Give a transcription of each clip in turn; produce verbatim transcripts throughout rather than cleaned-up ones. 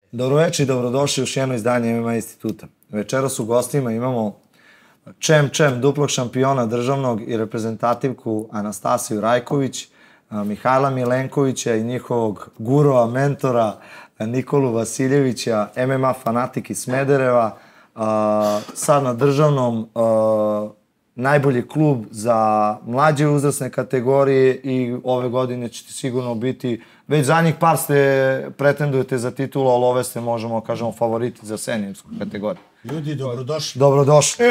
Dobroveče i dobrodošli u još jedno izdanje M M A instituta. Večeras u gostima imamo čem čem duplog šampiona državnog i reprezentativku Anastasiju Rajković, Mihajla Milenkovića i njihovog gurua, mentora Nikolu Vasiljevića, M M A fanatik iz Smedereva, sad na državnom najbolji klub za mlađe uzrasne kategorije i ove godine ćete sigurno biti, već zadnjih par ste pretendujete za titulu, ali ove ste, možemo kažemo, favoriti za seniorsku kategoriju. Ljudi, dobrodošli. Dobrodošli.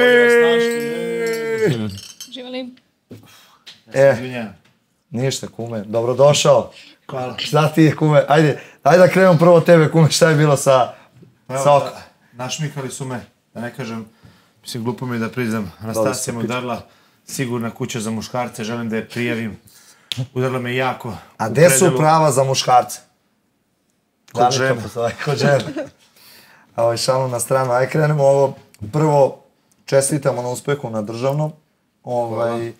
Živali. E, ništa, kume, dobrodošao. Hvala. Šta ti je, kume? Ajde, ajde da krenemo prvo tebe, kume, šta je bilo sa okom? Našmikali su me, da ne kažem, mislim, glupo mi je da priznam, Anastasija me udarila, sigurna kuća za muškarce, želim da je prijavim. Udarila me jako. A gde su prava za muškarce? Kod žena. Kod žena. A ovaj šalom na stranu. Ajde krenemo ovo. Prvo, čestitamo na uspehu na državnom. Ovaj,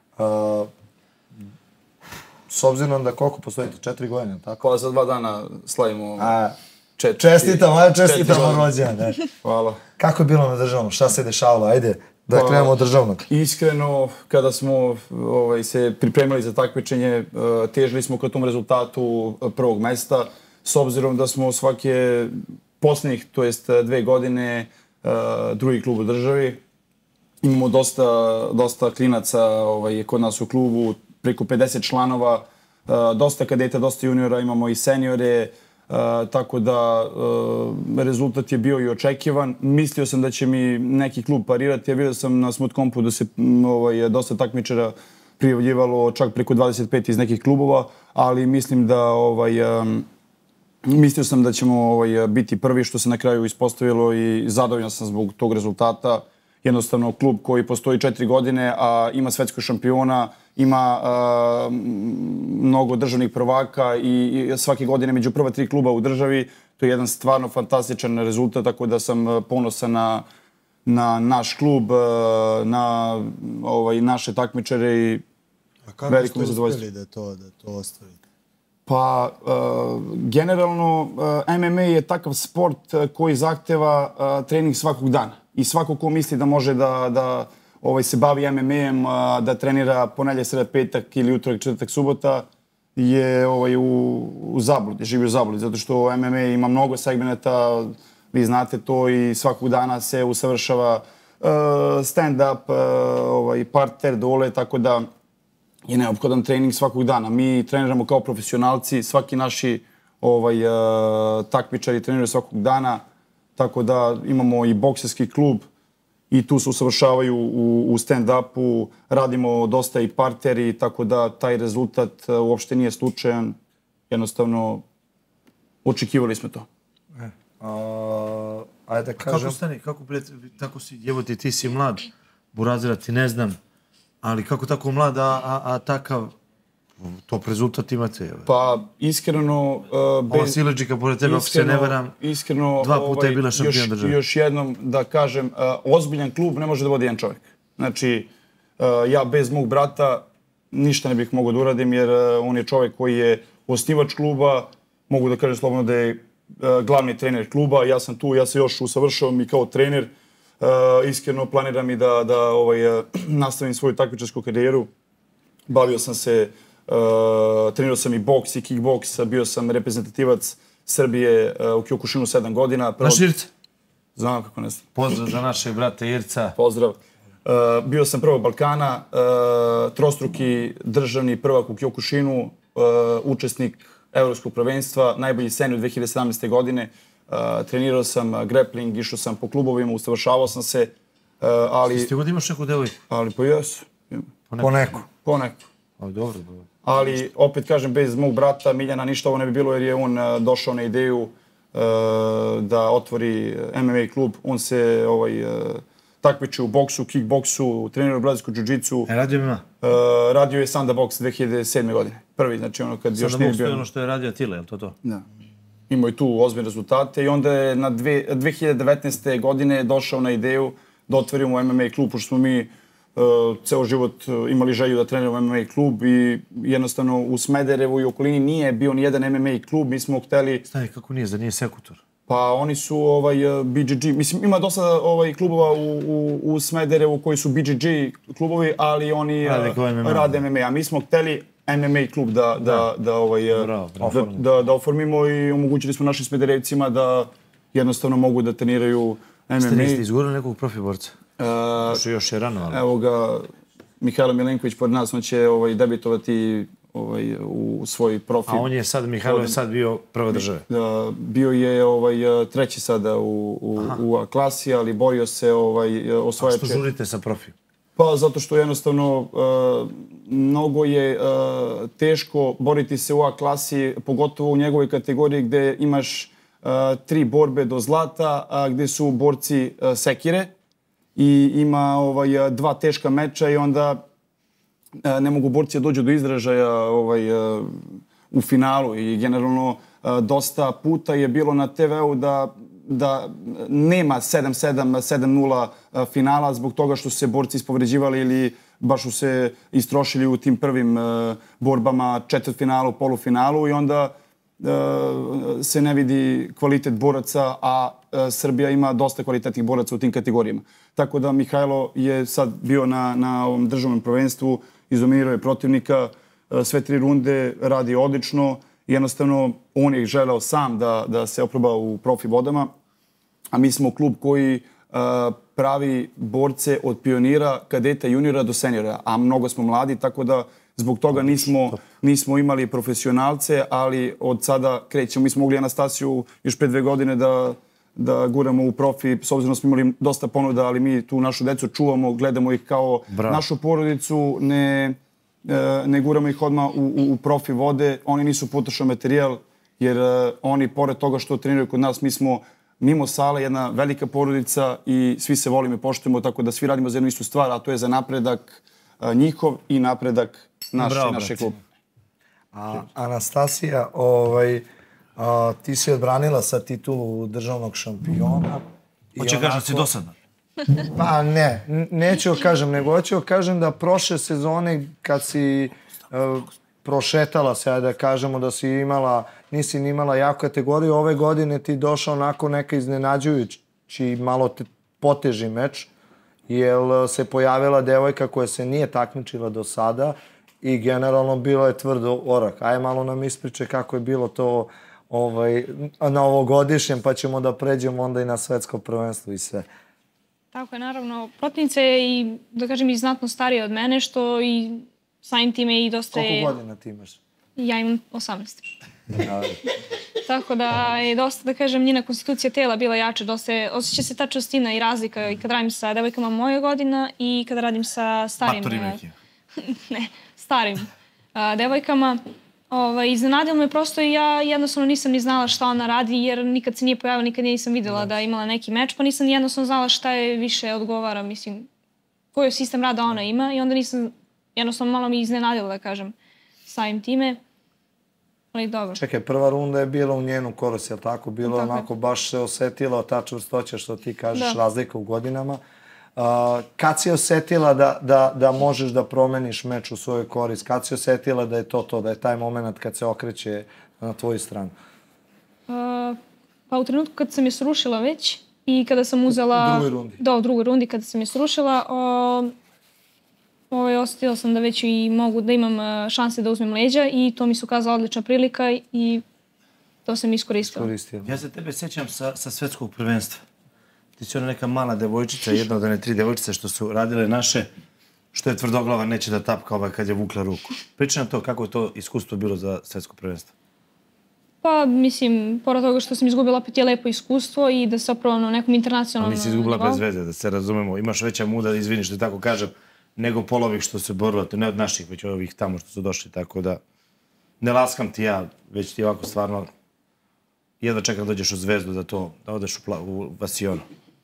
s obzirom da koliko postojite? Četiri godine, tako? Pa za dva dana slavimo četiri. Čestitamo, ajde čestitamo rođendan. Hvala. Kako je bilo na državnom? Šta se dešavalo? Ajde, da krenemo od državnog. Iskreno, kada smo se pripremali za takmičenje, težili smo ka tom rezultatu prvog mesta, s obzirom da smo svake posljednjih, to jest dve godine, drugi klub u državi. Imamo dosta klinaca kod nas u klubu, preko pedeset članova, dosta kadeta, dosta juniora, imamo i seniore, tako da rezultat je bio i očekivan. Mislio sam da će mi neki klub parirati, ja vidio sam na Smutkompu da se dosta takmičara prijavljivalo, čak preko dvadeset pet iz nekih klubova, ali mislim da mislio sam da ćemo biti prvi, što se na kraju ispostavilo, i zadovoljan sam zbog tog rezultata. Jednostavno, klub koji postoji četiri godine, a ima svetskog šampiona, ima mnogo državnih prvaka i svake godine među prva tri kluba u državi. To je jedan stvarno fantastičan rezultat, tako da sam ponosan na naš klub, na naše takmičare i veliko mi zadovoljstvo. A kako ste uspjeli da to ostvarite? Pa, generalno, M M A je takav sport koji zahteva trening svakog dana. I svako ko misli da može da se bavi M M A-em, da trenira ponedjeljak, sreda, petak ili utorak, četvrtak, subota, je u zabludi, živi u zabludi. Zato što M M A ima mnogo segmenata, vi znate to, i svakog dana se usavršava stand-up, parter, dole, tako da je neophodan trening svakog dana. Mi treniramo kao profesionalci, svaki naši takmičari treniraju svakog dana, tako da imamo i bokserski klub i tu se usavršavaju u stand-upu, radimo dosta i parteri, tako da taj rezultat uopšte nije slučajan. Jednostavno, očekivali smo to. Ajde da kažem... Kako stani, kako, tako si, jebote, ti si mlad, Burazira, ti ne znam, ali kako tako mlad, a takav top rezultat imate? Pa, iskreno... Ova Sileđika, pored tebe, ako se ne varam, dva puta je bila šampion države. Još jednom da kažem, ozbiljan klub ne može da vodi jedan čovjek. Znači, ja bez mog brata ništa ne bih mogao da uradim, jer on je čovjek koji je osnivač kluba, mogu da kažem slobodno da je glavni trener kluba, ja sam tu, ja se još usavršavam i kao trener. Iskreno planiram i da nastavim svoju takmičarsku karijeru. Bavio sam se, trenirao sam i boks i kickboks, bio sam reprezentativac Srbije u Kyokushinu sedam godina. Naš Irca? Znam kako ne znam. Pozdrav za našeg brata Irca. Pozdrav. Bio sam prvog Balkana, trostruki državni prvak u Kyokushinu, učesnik evropskog prvenstva, najbolji senior dve hiljade sedamnaeste. godine. Trenirao sam grappling, išao sam po klubovima, usavršavao sam se, ali... Ste god imaš neku devojku? Ali pa jesu. Po neku. Po neku. Ali dobro, dobro. Ali, opet kažem, bez mog brata Miljana ništa ovo ne bi bilo, jer je on došao na ideju da otvori M M A klub. On se takmiči u boksu, kickboksu, trenira u brazilskom džiu-džicu. E, radio ima? Radio je Sanda Box dve hiljade sedme. godine. Prvi, znači ono kad još nije bio... Sanda Box je ono što je radio Atila, je li to to? Da. Imao je tu ozbiljne rezultate i onda je na dve hiljade devetnaeste. godine došao na ideju da otvorimo M M A klub, pošto smo mi ceo život imali želju da treniramo M M A klub i jednostavno u Smederevu i okolini nije bio ni jedan M M A klub, mi smo hteli... Stani, kako nije, zar nije Sekutor? Pa oni su ovaj, B J J, mislim ima dosta ovaj, klubova u, u, u Smederevu koji su B J J klubovi, ali oni Rade kao M M A. rade M M A. A mi smo hteli M M A klub da, da, da, ovaj, Bravo, bravo. da, da, da oformimo i omogućili smo našim Smederevcima da jednostavno mogu da treniraju M M A. Ste niste izgurali nekog profi borca? Uh, Što još je rano, ali... Evo ga, Mihajlo Milenković pored nas, on će ovaj, debitovati ovaj, u svoj profil. A on je sad, Mihajlo je sad bio prva države? Da, bio je ovaj, treći sada u, u, u A klasi, ali borio se ovaj, osvajače. A što žurite sa profi? Pa zato što jednostavno uh, mnogo je uh, teško boriti se u A klasi, pogotovo u njegovoj kategoriji gde imaš uh, tri borbe do zlata, a gde su borci uh, sekire i ima ovaj, dva teška meča i onda uh, ne mogu borci da dođu do izražaja ovaj, uh, u finalu i generalno uh, dosta puta je bilo na te veu da da nema sedam sedam, sedam nula finala zbog toga što su se borci ispovređivali ili baš su se istrošili u tim prvim uh, borbama, četvrtfinalu, polufinalu i onda uh, se ne vidi kvalitet boraca, a uh, Srbija ima dosta kvalitetnih boraca u tim kategorijama. Tako da Mihajlo je sad bio na, na ovom državnom prvenstvu, izdominirao je protivnika, uh, sve tri runde radi odlično. Jednostavno, on je želeo sam da, da se oproba u profi vodama, a mi smo klub koji uh, pravi borce od pionira, kadeta, juniora do seniora, a mnogo smo mladi, tako da zbog toga nismo, nismo imali profesionalce, ali od sada krećemo. Mi smo mogli Anastasiju još pre dve godine da, da guramo u profi, s obzirom da smo imali dosta ponuda, ali mi tu našu decu čuvamo, gledamo ih kao Bravo. našu porodicu, ne... ne guramo ih odmah u, u, u profi vode, oni nisu potrošan materijal, jer uh, oni, pored toga što treniraju kod nas, mi smo mimo sale jedna velika porodica i svi se volimo i poštujemo, tako da svi radimo za jednu istu stvar, a to je za napredak uh, njihov i napredak naš, Bravo, naše kluba. A, Anastasija, ovaj, a, ti si odbranila sa titulu državnog šampiona. Hoće kažem da si dosadna. Pa ne, neću joj kažem, nego hoću joj kažem da prošle sezone kad si uh, prošetala se, da kažemo da si imala, nisi ni imala jaku kategoriju, ove godine ti došao onako neka iznenađujući malo te, poteži meč, jer se pojavila devojka koja se nije takmičila do sada i generalno bilo je tvrdo orak. Aj malo nam ispriče kako je bilo to ovaj, na ovogodišnjem, pa ćemo da pređemo onda i na svetsko prvenstvo i sve. Tako je, naravno. Protivnica je i, da kažem, i znatno starija od mene, što i samim time i dosta je... Koliko godina ti imaš? Ja imam osamnaest. Tako da je dosta, da kažem, njena konstitucija tela bila jača, dosta je, osjeća se ta čvrstina i razlika i kad radim sa devojkama moje godina i kad radim sa starim... Matori neki. Ne, starim uh, devojkama. Ovaj, iznenadilo me prosto i ja jednostavno nisam ni znala šta ona radi jer nikad se nije pojavila, nikad nisam videla da je imala neki meč, pa nisam jednostavno znala šta je više odgovara, mislim, koji sistem rada ona ima i onda nisam, jednostavno malo mi iznenadilo da kažem samim time, ali dobro. Čekaj, prva runda je bila u njenu korist, je li tako? Bilo tako onako, baš se osetila ta čvrstoća što ti kažeš, da. razlika u godinama. Uh, kad si osetila da, da, da možeš da promeniš meč u svojoj korist? Kad si osetila da je to to, da je taj moment kad se okreće na tvoju stranu? Uh, pa u trenutku kad sam je srušila već i kada sam uzela... U drugoj rundi? Da, u drugoj rundi kada sam je srušila, uh, ovaj, osetila sam da već i mogu da imam šanse da uzmem leđa i to mi se ukazala odlična prilika i to sam iskoristila. Iskoristila. Ja se tebe sećam sa, sa svetskog prvenstva. Ti si ona neka mala devojčica, jedna od one tri devojčice što su radile naše, što je tvrdoglava, neće da tapka ovaj kad je vukla ruku. Priča nam to kako je to iskustvo bilo za svetsko prvenstvo. Pa, mislim, pored toga što sam izgubila, opet je lepo iskustvo i da se opravo na nekom internacionalnom nivou. Ali nisi izgubila bez veze, da se razumemo. Imaš veća muda, izvini što tako kažem, nego polovih što se borila, to ne od naših, već ovih tamo što su došli, tako da ne laskam ti ja, već ti ovako stvarno jedva čekam da dođeš u Zvezdu da to, da odeš u, pla, u Vasionu.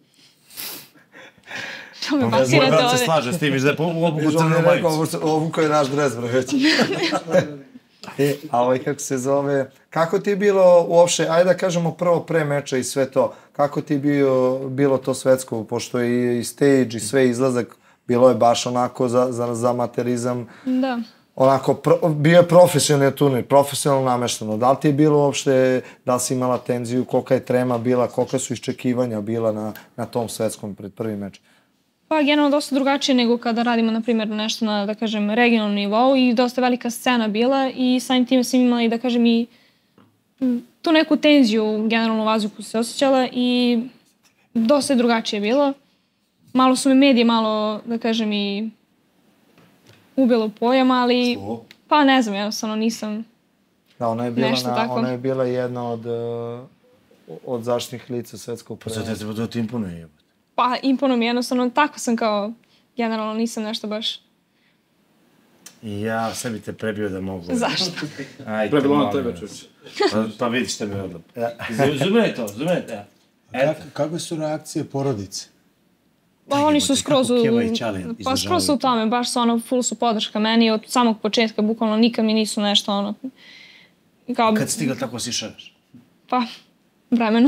Što me basirate ovde? Moj brat se slaže s tim, iz da je u obuku crnu majicu. Obuku je naš dres, bre, već. E, a ovaj, kako se zove, kako ti je bilo uopšte, ajde da kažemo prvo pre meča i sve to, kako ti je bio, bilo to svetsko, pošto je i stage i sve izlazak, bilo je baš onako za, za, za amaterizam. Da. onako, pro, bio je profesionalni turnir, profesionalno namešteno. Da li ti je bilo uopšte, da li si imala tenziju, kolika je trema bila, kolika su iščekivanja bila na, na tom svetskom pred prvi meč? Pa generalno dosta drugačije nego kada radimo, na primjer, nešto na, da kažem, regionalnom nivou i dosta velika scena bila i samim time sam imala i, da kažem, i tu neku tenziju generalno u vazduhu se osjećala i dosta je drugačije bilo. Malo su me medije, malo, da kažem, i ubilo pojam, ali pa ne znam, jednostavno nisam Da, ona je bila, nešto na, tako. ona je bila jedna od, uh, od zaštitnih lica svetskog Pa sad prvenstva. te to ti imponuje jebote. Pa imponuo mi jednostavno, tako sam kao, generalno nisam nešto baš. I ja sebi te prebio da mogu. Zašto? Ajde, Prebilo na molim tebe, vas. čuči. Pa, pa vidiš šta mi je odlap. Zumene to, zumene to. Kak, kakve su reakcije porodice? Pa oni su jebote, skroz u, kako Keva i Ćale pa izražavaju skroz su u to. tome, baš su ono, full su podrška meni od samog početka, bukvalno nikad mi nisu nešto ono, kao, Kad si stigla tako si šaraš? pa, vremeno.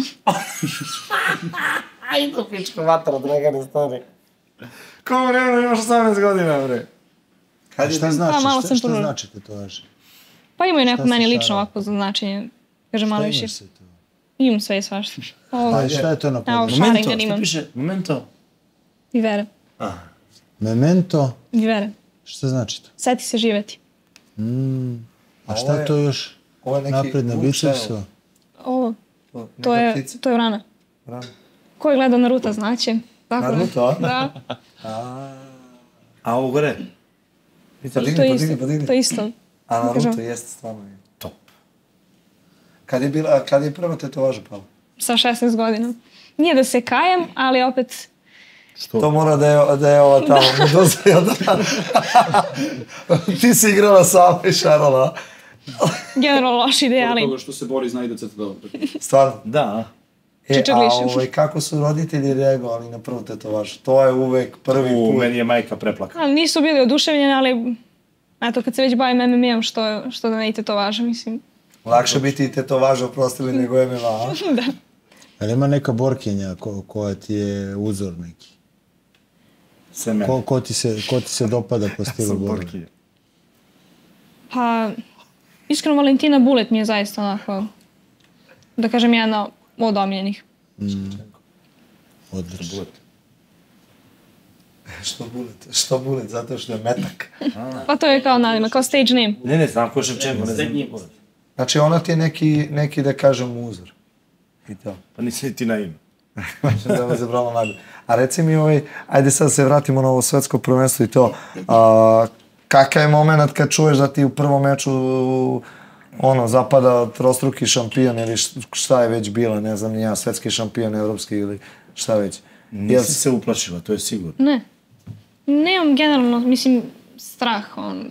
Ajde, pičko vatara, Dragane, stari. Ko vremena, imaš osamnaest godina, bre. A šta znači? Pa, malo šta, sam šta prvo- znači tetovaž? Pa imaju neko Šta si meni lično šarala? ovako značenje, kažem malo Šta više. imaš se to? Imam sve i svašta. Ovo, A šta je to na Evo, području? Šarengar Momento, šta imam. piše? Momento. Vivere, Memento? vivere. Šta znači to? Seti se živeti. A šta je to još Ovo je neki napred na vuk bicepsu? ševo. Ovo, To, to neka je, ptica. to je vrana. Vrana. Ko je gledao Naruto znaće. Tako da- Naruto, a? Da, A ovo gore? Podigni, to je podigni, isto. podigni. To je isto. A Naruto kažem. jeste stvarno. je. Top. Kad je, bila, kad je prva tetovaža pala? Sa šesnaest godina. Nije da se kajem, ali opet To mora da je, da je ova tamo, Meduza je da. Ti si igrala sama i šarala. generalno loša ideja, Pored ali toga što se bori zna i da crta dobro. Stvarno. Da. E, Čičak a lišim. ovaj, kako su roditelji reagovali na prvu tetovažu? To je uvek prvi U, put. meni je majka preplaka. ali nisu bili oduševljeni, ali eto, kad se već bavim em em a-om, što, što da ne i tetovaža, mislim. Lakše biti i tetovažu oprostili nego em em a, a? Da. Ali ima neka borkinja ko, koja ti je uzor neki? Sve meni. Ko, ko, ti, se, ko ti se dopada po stilu Sam borbe? borkinja. Pa, iskreno, Valentina Bulet mi je zaista onako, da kažem, jedna od omiljenih. Odlično. Što bulet? Što bulet? Zato što je metak. Pa to je kao nadime, kao stage name. Ne, ne, znam ko je Ševčenko, ne znam. Znači ona ti je neki, neki da kažem uzor. I to. Pa nisi ni ti na ime. da me zabralo najbolje. A reci mi, ovaj, ajde sad se vratimo na ovo svetsko prvenstvo i to. A, kakav je moment kad čuješ da ti u prvom meču ono, zapada trostruki šampion ili šta je već bila, ne znam ni ja, svetski šampion, evropski ili šta već. Nisi se uplašila, to je sigurno. Ne. Nemam generalno, mislim, strah, on.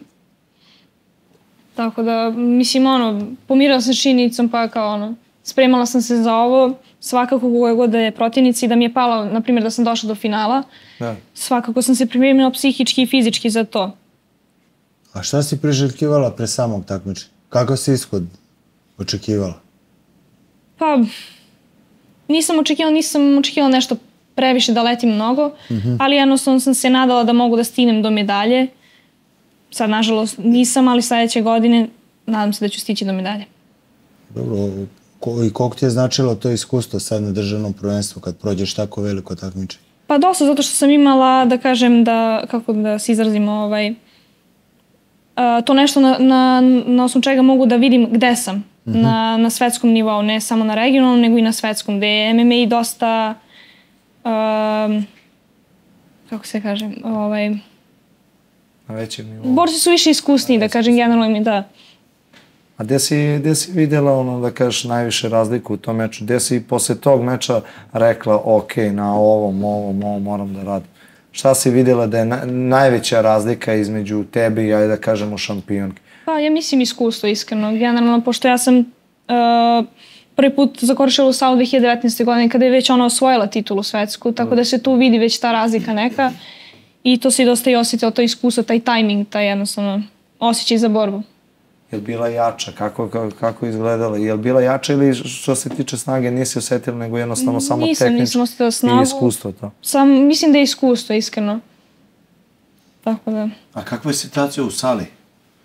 Tako da, mislim, ono, pomirala sam s činjenicom, pa kao ono, spremala sam se za ovo, svakako koje god da je protivnici, da mi je palo, na primjer, da sam došla do finala, Da. svakako sam se pripremila psihički i fizički za to. A šta si priželjkivala pre samog takmičenja? Kakav si ishod očekivala? Pa, nisam očekivala, nisam očekivala nešto previše da letim mnogo, ali jednostavno sam se nadala da mogu da stignem do medalje. Sad, nažalost, nisam, ali sledeće godine nadam se da ću stići do medalje. Dobro, ko, i koliko ti je značilo to iskustvo sad na državnom prvenstvu kad prođeš tako veliko takmičenje? Pa dosta, zato što sam imala, da kažem, da, kako da se izrazim, ovaj, a, to nešto na, na, na osnovu čega mogu da vidim gde sam na, na svetskom nivou, ne samo na regionalnom, nego i na svetskom, gde je em em a i dosta, um, kako se kažem, ovaj, Na većem nivou. borci su više iskusniji, da kažem, generalno mi da. A gde si, gde si vidjela ono da kažeš najviše razliku u tom meču? Gde si posle tog meča rekla ok, na ovom, ovom, ovom moram da radim? Šta si vidjela da je na, najveća razlika između tebe i, ajde da kažemo, šampionke? Pa ja mislim iskustvo, iskreno. Generalno, pošto ja sam uh, prvi put zakoršila u Salu dve hiljade devetnaeste. godine kada je već ona osvojila titulu svetsku, tako da se tu vidi već ta razlika neka i to se i dosta i osjetilo, to iskustvo, taj tajming, taj jednostavno osjećaj za borbu. Je li bila jača? Kako, kako, kako izgledala? Je li bila jača ili što se tiče snage nisi osjetila, nego jednostavno samo Nisam, tehnički nisam osjetila snagu. i iskustvo to? Sam, mislim da je iskustvo, iskreno. Tako da. A kakva je situacija u sali?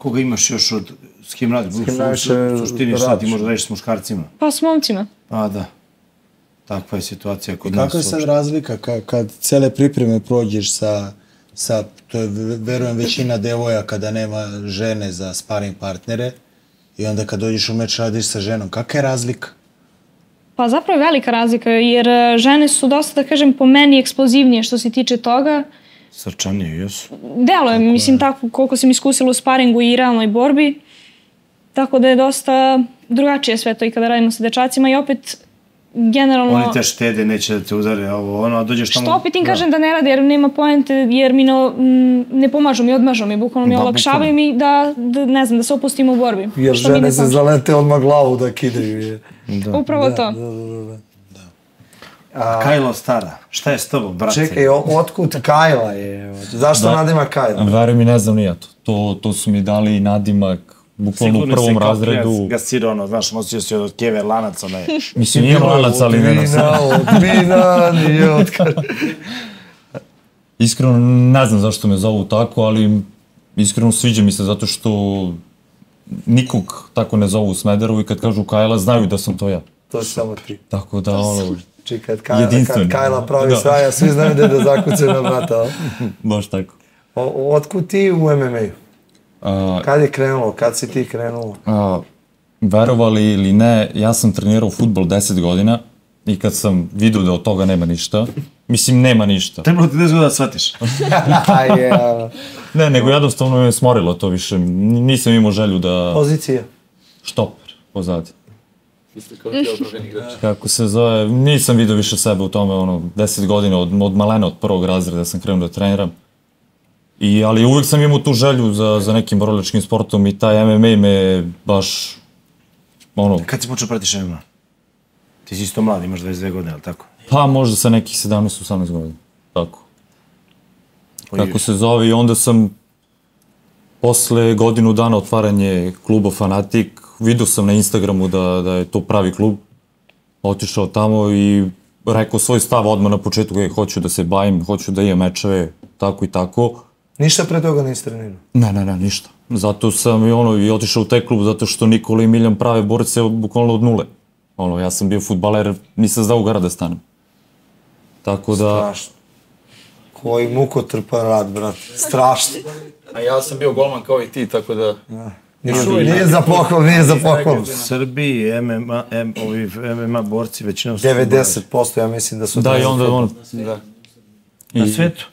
Koga imaš još od... S kim radiš? kim najviše U suštini šta ti radiš? možeš reći s muškarcima? Pa s momcima. A, da. Takva je situacija kod I nas. kako je sad razlika ka, kad cele pripreme prođeš sa, sa, to je, verujem, većina devojaka da nema žene za sparing partnere i onda kad dođeš u meč radiš sa ženom, kakva je razlika? Pa zapravo je velika razlika, jer e, žene su dosta, da kažem, po meni eksplozivnije što se tiče toga. Srčanije, jesu. Delo je, mislim, tako koliko sam iskusila u sparingu i realnoj borbi. Tako da je dosta drugačije sve to i kada radimo sa dečacima i opet generalno... Oni te štede, neće da te udare, ovo, ono, a dođeš tamo... Što opet im kažem da ne rade jer nema poente, jer mi ne, ne pomažu mi, odmažu mi, bukvalno mi Da, olakšavaju mi da, da, ne znam, da se opustimo u borbi. Jer što mi žene ne se pomaže. zalete odmah glavu da kidaju. je. Da. Upravo to. Kajlo stara, šta je s tobom, brate? Čekaj, o- otkud Kajla je? Zašto Da. nadimak Kajla? Verujem mi, ne znam ni ja to. to. To su mi dali nadimak, bukvalno u prvom razredu. Gasir, ono, znaš, nosio si od kever lanac, onaj. Mislim, nije lanac, ali ne Vina, znam. od vina, nije od Kajla. Iskreno ne znam zašto me zovu tako, ali iskreno sviđa mi se zato što nikog tako ne zovu u Smederevu i kad kažu Kajla znaju da sam to ja. To si samo ti. Tako da, ono, Či kad Kajla, kad Jedinstveno. Kajla pravi Da. svaja, svi znaju da je da zakucaju na brata. a? baš tako. O, otkud ti u em em a-u? A, Kad je krenulo? Kad si ti krenulo? a, verovali ili ne, ja sam trenirao fudbal deset godina i kad sam vidio da od toga nema ništa, mislim nema ništa. Trebalo ti deset godina da shvatiš. A je, a, Ne, nego jednostavno me smorilo to više, N- nisam imao želju da pozicija. štoper pozadi. Kako se zove, nisam vidio više sebe u tome, ono, deset godina od, od malena, od prvog razreda sam krenuo da treniram. I, ali uvijek sam imao tu želju za, za nekim borilačkim sportom i taj em em a me baš, ono, Kad si počeo pratiš em em a? Ti si isto mlad, imaš dvadeset dve godine, ali tako? pa možda sa nekih sedamnaest osamnaest godina, tako. Kako se zove, i onda sam posle godinu dana otvaranje kluba Fanatik, vidio sam na Instagramu da, da je to pravi klub, otišao tamo i rekao svoj stav odmah na početku, je, hoću da se bavim, hoću da imam mečeve, tako i tako. Ništa pre toga nisi trenirao. Ne, ne, ne, ništa. Zato sam i ono, i otišao u taj klub, zato što Nikola i Miljan prave borce bukvalno od nule. Ono, ja sam bio fudbaler, nisam znao u gara da stanem. Tako da... Strašno. Koji mukotrpan rad, brate. Strašno. A ja sam bio golman kao i ti, tako da... Nije, nije za pohval, nije za pohval. U Srbiji em em a, em, ovi em em a borci većinom su... devedeset posto ja mislim da su... Da, i onda on... Da. Na i- svetu.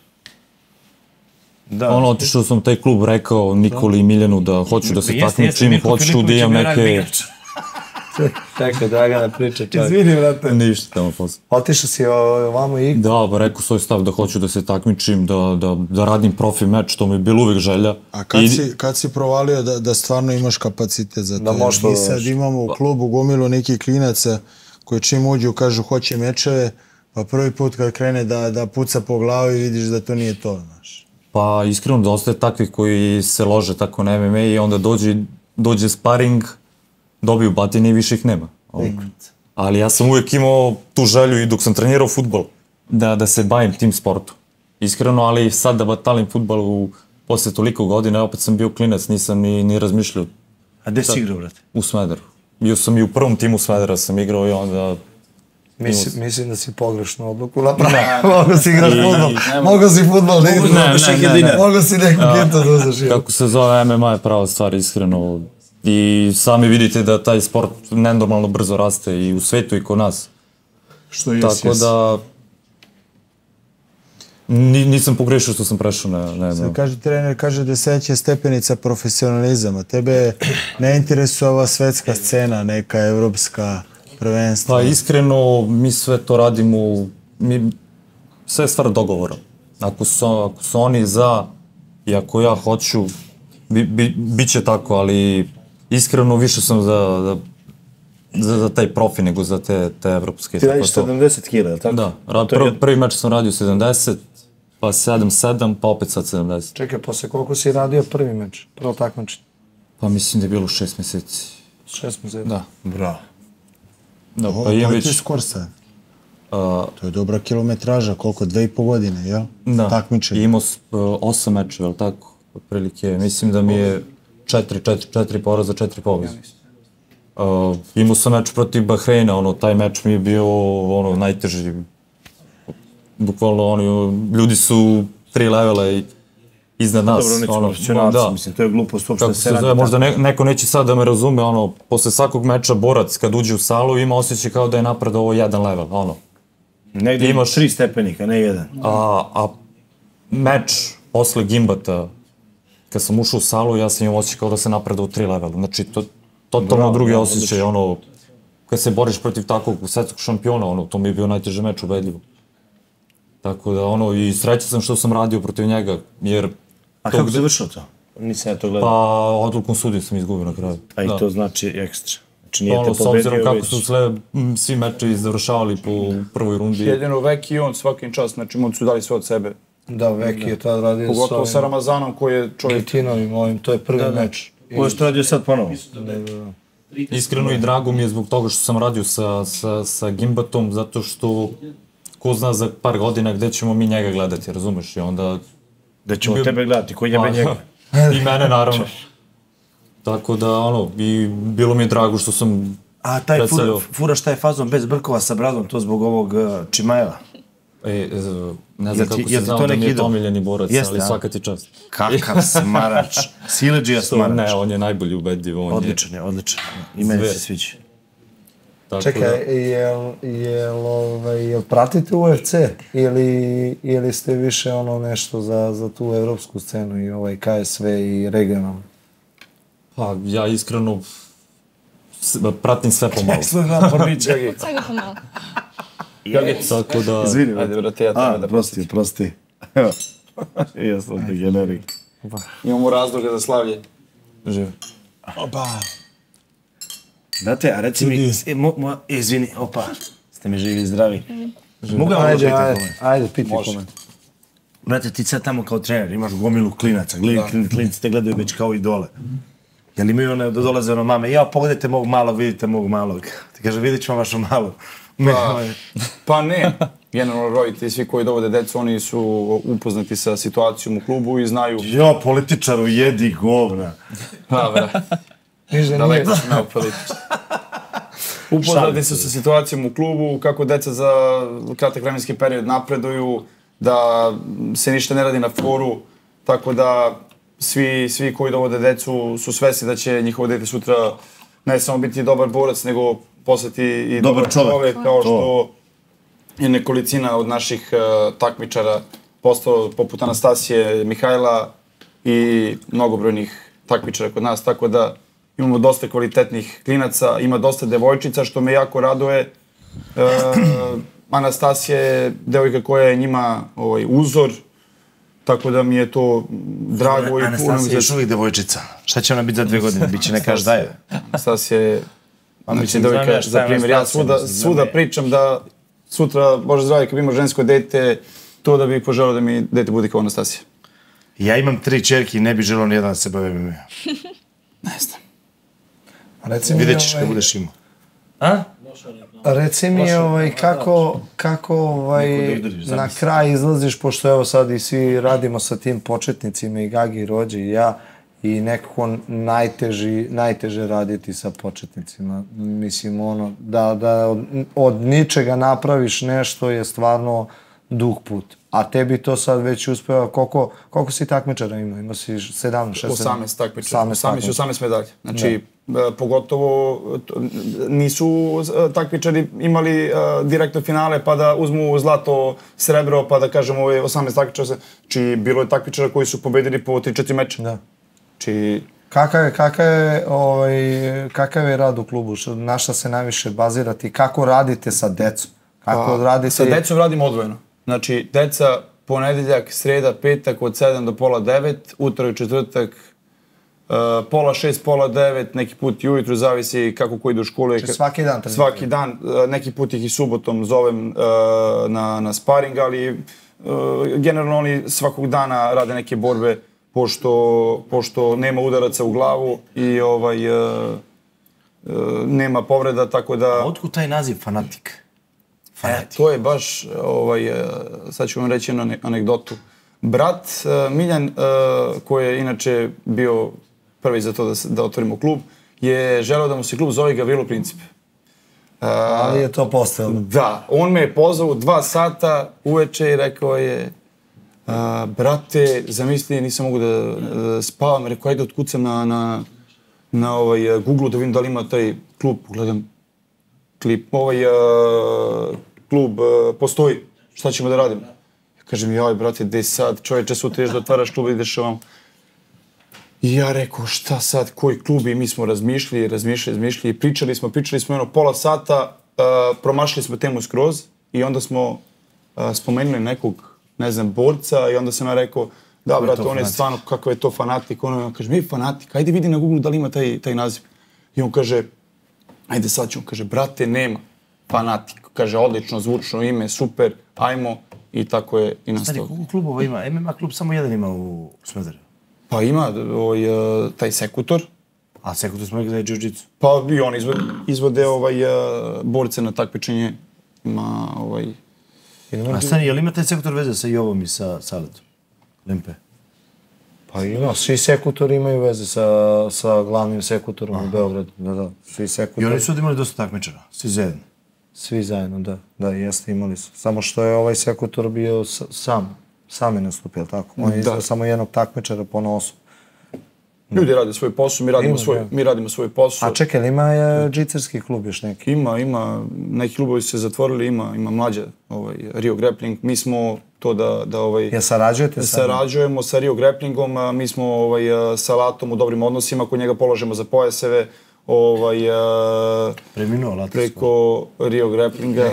Da. Ono, otišao sam u taj klub, rekao Nikoli i Miljanu da hoću da se Jeste, jeste, takmičim, Mirko hoću da Filipović je imam bio neke... ragbi igrač. Čekaj, Dragana priča čak. Izvini, brate. Ništa tamo posle. Otišao si ovamo i... Da, ba, rekao svoj stav da hoću da se takmičim, da, da, da radim profi meč, to mi je bilo uvijek želja. A kad, I- si, kad si provalio da, da stvarno imaš kapacitet za to? Da možeš to Mi da sad radiš. imamo u klubu gomilu nekih klinaca koji čim uđu kažu hoće mečeve, pa prvi put kad krene da, da puca po glavi vidiš da to nije to, znaš. Pa iskreno dosta je takvih koji se lože tako na em em a i onda dođe, dođe sparing, dobiju batine i više ih nema. Ali ja sam uvijek imao tu želju i dok sam trenirao fudbal, da, da se bavim tim sportom. Iskreno, ali sad da batalim fudbal u, posle toliko godina, opet sam bio klinac, nisam ni, ni razmišljao A gde si igrao, brate? u Smederu. Bio sam i u prvom timu Smedera sam igrao i onda... Mislim, mislim da si pogrešnu odluku napravio. Mogu si igraš fudbal. Mogu si fudbal da igraš. Ne, ne, ne, ne. Mogu si neku kintu da uzeš. Kako se zove, em em a je prava stvar, iskreno. I sami vidite da taj sport nenormalno brzo raste i u svetu i kod nas. Što je, Tako da... Ni, nisam pogrešio što sam prešao na, na em em a. Sad kaže trener, kaže da je sledeća stepenica profesionalizama. Tebe ne interesuje ova svetska scena, neka evropska prvenstva. Pa iskreno, mi sve to radimo, mi, sve je stvar dogovora. Ako su, ako su oni za i ako ja hoću, bi, bi, bit će tako, ali iskreno više sam za, za, za, za taj profi nego za te, te evropske. Ti radiš tako to. sedamdeset kila, je li tako? Da, rad, To je prvi, prvi meč sam radio sedamdeset, pa sedam sedam, pa opet sad sedamdeset. Čekaj, posle koliko si radio prvi meč? Prvo takmičenje? Pa mislim da je bilo šest meseci. Šest meseci. Da, Bravo. da O, pa imam koji ti je već... skor sad? a, To je dobra kilometraža, koliko? Dve i po godine, jel? Da, Takmičenje. i imao s- uh, osam mečeva, jel tako? Otprilike, mislim da mi je četiri, četiri, četiri poraza, četiri pobjede. Uh, imao sam meč protiv Bahreina, ono, taj meč mi je bio ono, najteži. Bukvalno, oni, ljudi su tri levela i iznad nas. Dobro, neću ono, profesionalci, da. mislim, to je glupost uopšte da se radi. Zove, možda ne, neko neće sad da me razume, ono, posle svakog meča borac kad uđe u salu ima osjećaj kao da je napredao ovo jedan level, ono. Negdje imaš tri stepenika, ne jedan. A, a meč posle gimbata, kad sam ušao u salu, ja sam imao osjećaj kao da se napredao u tri levela. Znači, to totalno Bravo, drugi bravo, osjećaj, ono, kad se boriš protiv takvog svetskog šampiona, ono, to mi je bio najteži meč, ubedljivo. Tako da, ono, i srećan sam što sam radio protiv njega, jer... A kako završilo to? Nisam ja to gledao. Pa, odlukom sudija sam izgubio na kraju. A i to znači ekstra. Znači nije te Ono, s pobedio obzirom kako već... su sve, m, svi mečevi završavali po prvoj rundi. Jedino Veki i on svakim čast, znači mu su dali sve od sebe. Da, Veki je tad radio Pogotovo s sa ovim Ramazanom koji je čovjek... Gitinovim ovim, to je prvi meč. Ovo je što radio sad ponovo. Iskreno i drago mi je zbog toga što sam radio sa, sa, sa Gimbatom, zato što ko zna za par godina gde ćemo mi njega gledati, razumeš? I onda... Da ćemo tebe gledati, koji jebe njega. I mene, naravno. Tako da, ono, i bilo mi je drago što sam A taj fura, predstavljao... furaš taj fazon bez brkova sa bradom, to zbog ovog uh, Čimajeva. E, e, ne Jel znam ti- kako jel se ti znao to da mi neki je to idol? omiljeni borac, Jeste, ali a? svaka ti čast. Kakav smarač. Sileđija To, smarač. ne, on je najbolji ubedljiv, on Odličan je, odličan. I meni Zver. se sviđa. je... Tako Čekaj, da- jel, jel, ovaj, jel pratite U F C ili, ili ste više ono nešto za, za tu evropsku scenu i ovaj K S V i regionalno? Pa, ja iskreno s- pratim sve pomalo. Služna porniča. Svega pomalo. Tako da... Izvini, Ajde, brate, ja treba A, da... prosti, prosti. Evo. Ja sam te generik. Imamo razloga za slavlje. Žive. Date, a reci mi, e, mo, mo, e, izvini, opa, ste mi živi i zdravi. Mogu ja Ajde, pitam ajde, kome? ajde, piti Može. kome. Brate, ti sad tamo kao trener, imaš gomilu klinaca, gledaj, klin, klinci te gledaju već kao idole. Jel imaju one da dolaze ono mame, ja pogledajte mog malog, vidite mog malog. Ti kaže, vidit ćemo vašu malu. Pa, pa ne. Generalno roditelji, svi koji dovode decu, oni su upoznati sa situacijom u klubu i znaju... Jo, političaru, jedi govna. Pa, bra. Ništa nije. Daleko sam ja u politici. Upoznati su sa situacijom u klubu, kako deca za kratak vremenski period napreduju, da se ništa ne radi na foru, tako da svi, svi koji dovode decu su svesni da će njihovo dete sutra ne samo biti dobar borac, nego postati i Dobar dobar, čovek. čovek, kao što je nekolicina od naših uh, takmičara postao poput Anastasije, Mihajla i mnogobrojnih takmičara kod nas, tako da imamo dosta kvalitetnih klinaca, ima dosta devojčica, što me jako raduje. E, Anastasija je devojka koja je njima ovaj, uzor, tako da mi je to drago i puno. Anastasija je još uvijek devojčica. Šta će ona biti za dve godine? Biće neka ždaje. Anastasija je Pa znači, mislim, devojka znam ja šta za je primjer. Ja Anastasija, svuda, mislim, znam svuda ja. pričam da sutra, Bože zdravlje, kad bi imao žensko dete, to da bih poželao da mi dete bude kao Anastasija. Ja imam tri čerke i ne bih želeo nijedan da se bave M M A. Ne znam. Reci mi, Vidjet ćeš kad ovaj, budeš imao. A? reci mi ovaj, kako, kako ovaj, Neko da udariš, na zamisli. kraj izlaziš, pošto evo sad i svi radimo sa tim početnicima, i Gagi, i Rođe, i ja, i nekako najteži, najteže raditi sa početnicima. Mislim, ono, da, da od, od ničega napraviš nešto je stvarno dug put. A tebi to sad već uspeva, koliko, koliko si takmičara ima? Ima si sedamnaest, šesnaest? osamnaest takmičara. osamnaest osamnaest i osamnaest medalja. Znači, e, pogotovo to, nisu e, takmičari imali e, direktno finale pa da uzmu zlato, srebro, pa da kažemo ovo je osamnaest takmičara. Znači, bilo je takmičara koji su pobedili po tri četiri meča. Da. Znači, Kakav je, kakav je, ovaj, kakav je rad u klubu? Što- Na šta se najviše bazirati? Kako radite sa decom? Kako Pa, radite... sa decom radimo odvojeno. Znači, deca ponedeljak, sreda, petak od sedam do pola devet, utorak, četvrtak, uh, pola šest, pola devet, neki put i ujutru, zavisi kako ko ide u školu. Znači, svaki dan treniraju? Svaki dan, uh, neki put ih i subotom zovem uh, na, na sparing, ali uh, generalno oni svakog dana rade neke borbe, pošto, pošto nema udaraca u glavu i ovaj, uh, uh, nema povreda, tako da... A otkud taj naziv fanatik? E, to je baš, ovaj, e, sad ću vam reći jednu ane- anegdotu. Brat e, Miljan, e, koji je inače bio prvi za to da, da otvorimo klub, je želeo da mu se klub zove Gavrilo Princip. Uh, Ali je to postojalo. Da, on me je pozvao u dva sata uveče i rekao je uh, brate, zamisli, nisam mogu da, da spavam, rekao, ajde otkucam na, na, na ovaj, uh, Google-u da vidim da li ima taj klub, pogledam klip, ovaj uh, klub uh, postoji, šta ćemo da radimo? Ja kažem, joj brate, gde sad, čovječe, sutra ješ da otvaraš klub i ideš ovamo. I ja rekao, šta sad, koji klub? I mi smo razmišljali, razmišljali, razmišljali, pričali smo, pričali smo jedno pola sata, uh, promašili smo temu skroz i onda smo uh, spomenuli nekog, ne znam, borca i onda sam ja rekao, da, brate, on je stvarno, kakav je to fanatik. On kaže, mi fanatik, ajde vidi na Google da li ima taj, taj naziv. I on kaže, ajde sad ću, on kaže, brate, nema, fanatik. Kaže, odlično, zvučno ime, super, ajmo. I tako je i nastao. Stari, koliko klubova ima? M M A klub samo jedan ima u Smederevu. Pa ima ovaj, taj Sekutor. A Sekutor smo rekli da je jiu-jitsu. Pa i on izvode, izvode ovaj, borce na takmičenje. Ima ovaj... A stani, je li ima taj Sekutor veze sa Jovom i sa Saletom? Lempe? Pa ima, svi Sekutori imaju veze sa, sa glavnim Sekutorom u Beogradu. Da, da, svi Sekutori. I oni su imali dosta takmičara, svi zajedno. Svi zajedno, da. Da, jeste, imali su. Samo što je ovaj Sekutor bio sam. Sam je nastupio, tako? On je izveo samo jednog takmičara po nosu. Ljudi rade svoj posao, mi radimo, svoj, mi radimo svoj posao. A čekaj, ima je džicerski klub još neki? Ima, ima. Neki klubovi su se zatvorili, ima, ima mlađa, ovaj, Rio Grappling. Mi smo to da... da ovaj, ja sarađujete sa... Sarađujemo sa Rio Grapplingom, a mi smo ovaj, sa Latom u dobrim odnosima, kod njega polažemo za pojaseve. Ovaj, a, Preminuo Lato. Preko Rio Grapplinga.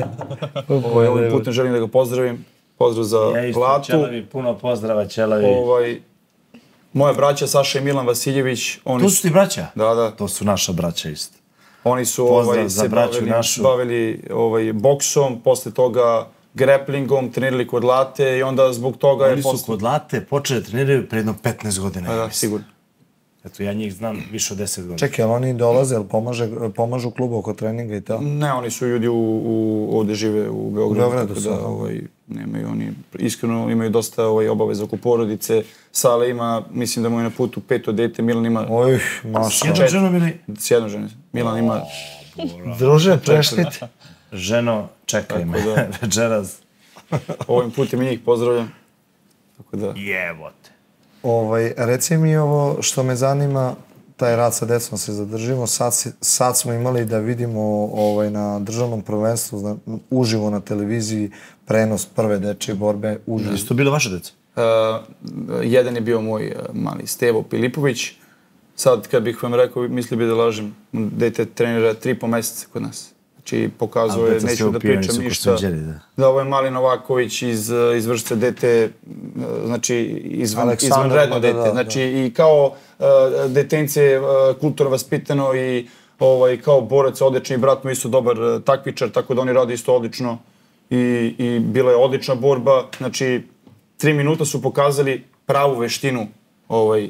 ovaj, ovim putem želim da ga pozdravim. Pozdrav za Latu. Ja isto, Čelavi, puno pozdrava, Čelavi. Ovaj, moja braća Saša i Milan Vasiljević. Oni to su ti braća? Da, da. To su naša braća isto. Oni su ovaj, se bavili, bavili ovaj, boksom, posle toga grapplingom, trenirali kod Late i onda zbog toga oni je... Oni su kod Late počeli da treniraju pre jedno petnaest godina. Da, da, sigurno. Eto, ja njih znam više od deset godina. Čekaj, ali oni dolaze, ali pomaže, pomažu klubu oko treninga i to? Ne, oni su ljudi u, u, ovde žive u Beogradu. U Beogradu su. Da, ovaj, nemaju oni, iskreno imaju dosta ovaj, obaveza oko porodice. Sale ima, mislim da mu je na putu peto dete, Milan ima... Oj, maša. S jednom ženom ili? S jednom ženom. Milan ima... Druže, čestiti. Ženo, čekaj me, da. Večeras. Ovim putem i njih pozdravljam. Tako da... Jebote. Ovaj, reci mi ovo što me zanima, taj rad sa decom se zadržimo. Sad, sad smo imali da vidimo ovaj, na državnom prvenstvu, zna, uživo na televiziji, prenos prve dečje borbe. Uživo. Jesu to bile vaše deca? Uh, jedan je bio moj uh, mali Stevo Pilipović. Sad, kad bih vam rekao, misli bi da lažem, dete trenira tri po meseca kod nas. Znači, pokazuje, neću da pričam ništa. Da. da, ovo je mali Novaković iz, iz vrste dete, znači izvan, izvanredno dete. Da, da, znači, da. I kao uh, detence uh, kulturno vaspitano i ovaj, kao borac odlični, brat mu isto dobar uh, takmičar, tako da oni rade isto odlično. I, i bila je odlična borba. Znači, tri minuta su pokazali pravu veštinu ovaj,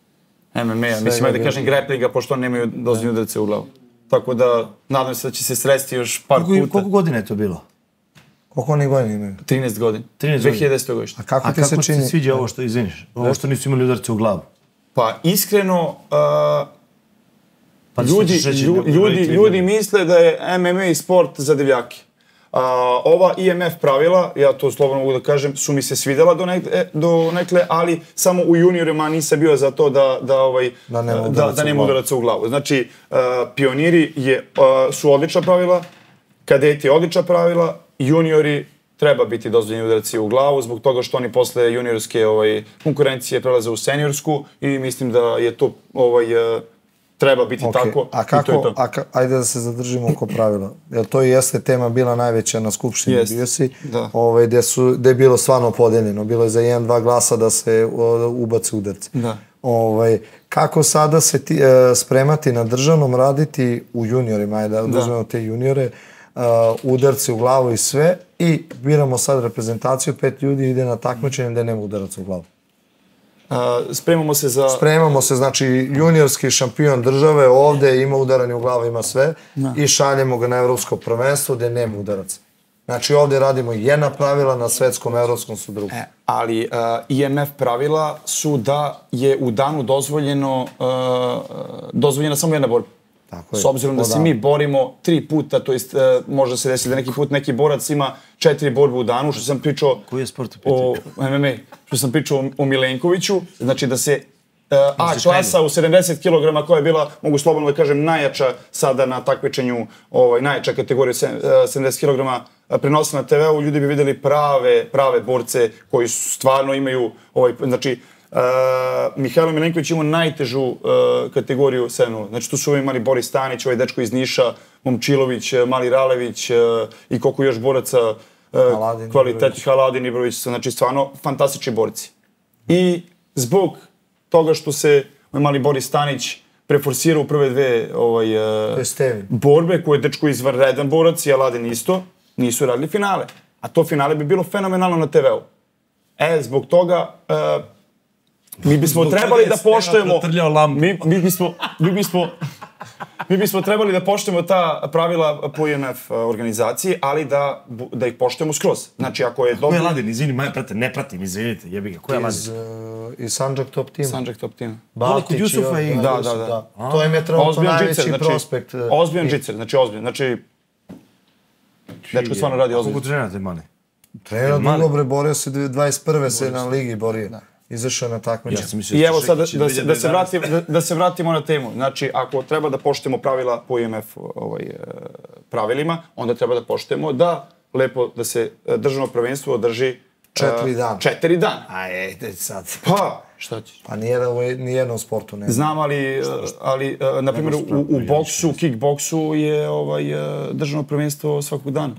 M M A. Mislim, ajde da kažem grapplinga, pošto oni nemaju dozvoljene udarce u glavu. Tako da, nadam se da će se sresti još par koliko, puta. Koliko godina je to bilo? Koliko oni godina imaju? trinaest godina. trinaest godina. dve hiljade desete. godište. A kako A ti kako se čini? ti sviđa ovo što, izviniš, ovo što nisu imali udarce u glavu? Pa, iskreno, uh, pa ljudi, ljudi, ljudi, ljudi misle da je M M A sport za devljake. Uh, ova I M F pravila, ja to slobodno mogu da kažem, su mi se svidela do, nek, do nekle, ali samo u juniorima nisam bio za to da, da, ovaj, da nema da, da nema udaraca u glavu. Znači, uh, pioniri je, uh, su odlična pravila, kadeti odlična pravila, juniori treba biti dozvoljeni udaraci u glavu, zbog toga što oni posle juniorske ovaj, konkurencije prelaze u seniorsku i mislim da je to ovaj, uh, treba biti okay. tako. A kako, i to je to. A ka, ajde da se zadržimo oko pravila. Jer to i jeste tema bila najveća na Skupštini Jest. bio si, da. ovaj, gde, su, gde je bilo stvarno podeljeno. Bilo je za jedan, dva glasa da se o, ubace udarci. Da. Ovaj, kako sada se ti, e, spremati na državnom, raditi u juniorima, ajde da uzmemo te juniore, uh, udarci u glavu i sve, i biramo sad reprezentaciju, pet ljudi ide na takmičenje gde nema udaraca u glavu. Uh, spremamo se za... Spremamo se, znači juniorski šampion države ovde ima udaranje u glavu, ima sve, da. I šaljemo ga na evropsko prvenstvo gde nema udaraca. Znači ovdje radimo jedna pravila, na svetskom, evropskom su druga. E, ali uh, I M F pravila su da je u danu dozvoljeno, uh, dozvoljena samo jedna borba. Tako je. S obzirom da se mi borimo tri puta, to jest uh, može se desiti da neki put neki borac ima četiri borbe u danu, što sam pričao Koji je sport u o M M A, što sam pričao o, o Milenkoviću, znači da se uh, A klasa u sedamdeset kilograma koja je bila, mogu slobodno da kažem, najjača sada na takmičenju, ovaj, najjača kategorija sedamdeset kilograma prenosila na te veu, ljudi bi vidjeli prave, prave borce koji stvarno imaju, ovaj, znači, uh, Mihajlo Milenković ima najtežu uh, kategoriju sedam nula. Znači tu su imali Boris Stanić, ovaj dečko iz Niša, Momčilović, Mali Ralević uh, i koliko još boraca uh, kvalitetnih, Aladin Ibrović, znači stvarno fantastični borci. I zbog toga što se mali Boris Stanić preforsirao u prve dve ovaj, uh, borbe, koje je dečko izvanredan borac i Aladin isto, nisu radili finale. A to finale bi bilo fenomenalno na te veu. E, zbog toga uh, mi bismo zbog trebali da poštujemo... Mi, mi, bismo, mi, bismo, mi bismo trebali da poštujemo ta pravila po I M F organizaciji, ali da, da ih poštujemo skroz. Znači, ako je dobro... Ko je Aladin? Izvini, Maja, prate, ne pratim, izvinite, jebi ga. Ko je Aladin? Iz, uh, iz Sandžak Top Team. Sandžak Top Team. Batić Jusufa i... Da, da, da. To im je trenutno najveći znači, prospekt. Ozbiljan džicer, znači ozbiljan. Znači, dečko stvarno radi ozbiljno. Koliko trenirate, Mali? Trenira dugo, bre, borio se dvadeset prve se na ligi borio. Izašao na takmičenje. Ja sam mislio I evo sad da, da, se, da, se vratim, da, da se vratimo na temu. Znači, ako treba da poštujemo pravila po I M F ovaj, pravilima, onda treba da poštujemo da lepo da se državno prvenstvo održi četiri dana. Četiri dana. Ajde sad. Pa, šta ćeš? Pa nijednom sportu nema. Znam, ali, ali na primjer, u, u boksu, kickboksu je ovaj, državno prvenstvo svakog dana.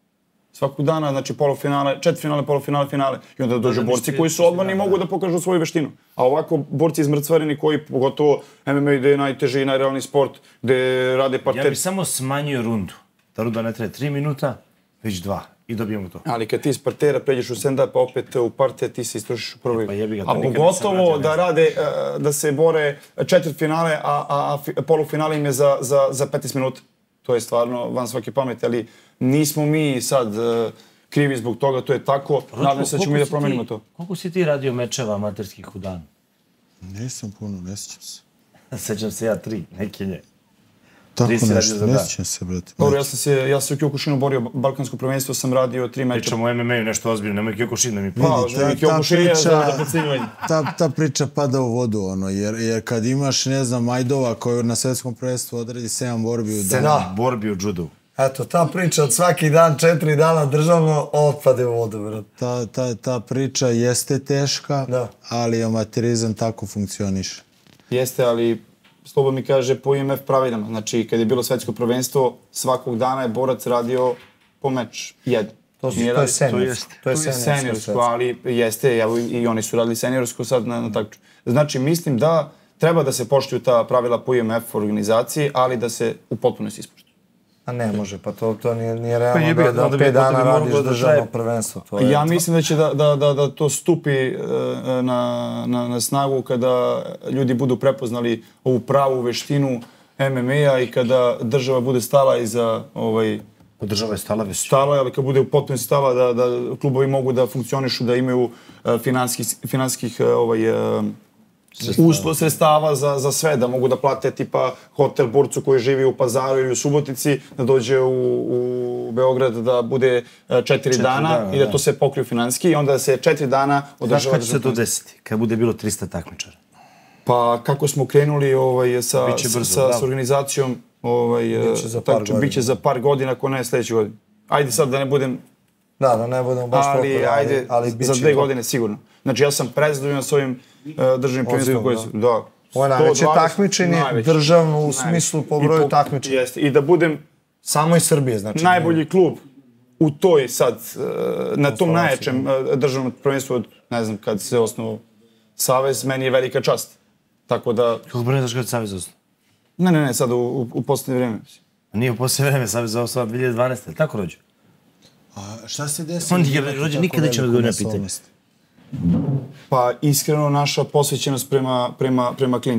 Svakog dana, znači polufinale, četvrtfinale, polufinale, finale. I onda dođu borci koji su odmorni i mogu da pokažu svoju veštinu. A ovako, borci izmrcvareni koji, pogotovo M M A gde je najteži i najrealniji sport, gde rade parter... Ja bih samo smanjio rundu. Ta runda ne traje tri minuta, već dva. I dobijemo to. Ali kad ti iz partera pređeš u stand-up, pa opet u parte, ti se istrošiš u prvoj. Pa jebi ga, to a nikad pogotovo da rade, da se bore četvrtfinale, a, a, a polufinale im je za, za, za petnaest minuta. To je stvarno van svake pameti, ali nismo mi sad uh, krivi zbog toga, to je tako. Nadam se da ćemo mi da promenimo to. Koliko si ti radio mečeva amaterskih u danu? Nisam puno, ne sjećam se. Sećam se ja tri, neke nje. Tako nešto, ne sjećam se, brate. Dobro, ja sam se, ja sam u Kyokushinu borio balkansko prvenstvo, sam radio tri mečeva. Pričamo o M M A-u, nešto ozbiljno, nemoj Kyokushin da mi pa. Pa, Kyokushin je za podcenjivanje. Ta, ta priča pada u vodu, ono, jer, jer kad imaš, ne znam, Majdova koji na svetskom prvenstvu odredi sedam borbi u danu. Sedam borbi u judu. Eto, ta priča od svaki dan, četiri dana državno, otpade u vodu, brate. Ta, ta, ta priča jeste teška, da. Ali amaterizam tako funkcioniše. Jeste, ali Slobo mi kaže po I M F pravilama. Znači, kad je bilo svetsko prvenstvo, svakog dana je borac radio po meč. Jedan. To, su, to je seniorsko. To je seniorsko, ali jeste, evo, i oni su radili seniorsko sad na, na takču. Znači, mislim da treba da se poštuju ta pravila po I M F organizaciji, ali da se u potpunosti ispoštuju. A ne može, pa to, to nije, nije realno pa da, da, da pet dana radiš državno prvenstvo. To je ja mislim da će da, da, da, da to stupi na, na, na snagu kada ljudi budu prepoznali ovu pravu veštinu M M A-a i kada država bude stala iza... Ovaj, država je stala već. Stala, ali kad bude u potpunosti stala da, da klubovi mogu da funkcionišu, da imaju finanskih, finanskih ovaj, uslov sredstava za, za sve, da mogu da plate tipa hotel borcu koji živi u Pazaru ili u Subotici, da dođe u, u Beograd da bude četiri, četiri dana, dana i da, da to se pokriju finanski i onda se četiri dana održava... Znaš kada će se to desiti? Kad bude bilo trista takmičara? Pa kako smo krenuli ovaj, sa, brzo, sa, sa organizacijom, ovaj, biće, za par tak, biće za par godina, ako ne sljedeće godine. Ajde sad da ne budem... Da, da ne budem baš ali, toliko, ajde, ali za dve godine sigurno. Znači ja sam prezadovoljan s ovim uh, državnim prvenstvom koji su... Da. Ovo je najveće takmičenje, državno u smislu po broju takmičenja. Jeste, i da budem... Samo iz Srbije, znači. Najbolji klub u toj sad, uh, na tom najjačem uh, državnom prvenstvu od, ne znam, kad se osnovao Savez, meni je velika čast. Tako da... Kako broj znaš kada je Savez osnovao? Ne, ne, ne, sad u, u, u posljednje vreme. Nije u posljednje vreme, Savez osnovao dvije hiljade dvanaeste, tako rođe? A šta se desi? On je rođe, nikada će odgovoriti na pitanje. Pa iskreno naša posvećenost prema, prema, prema klincima.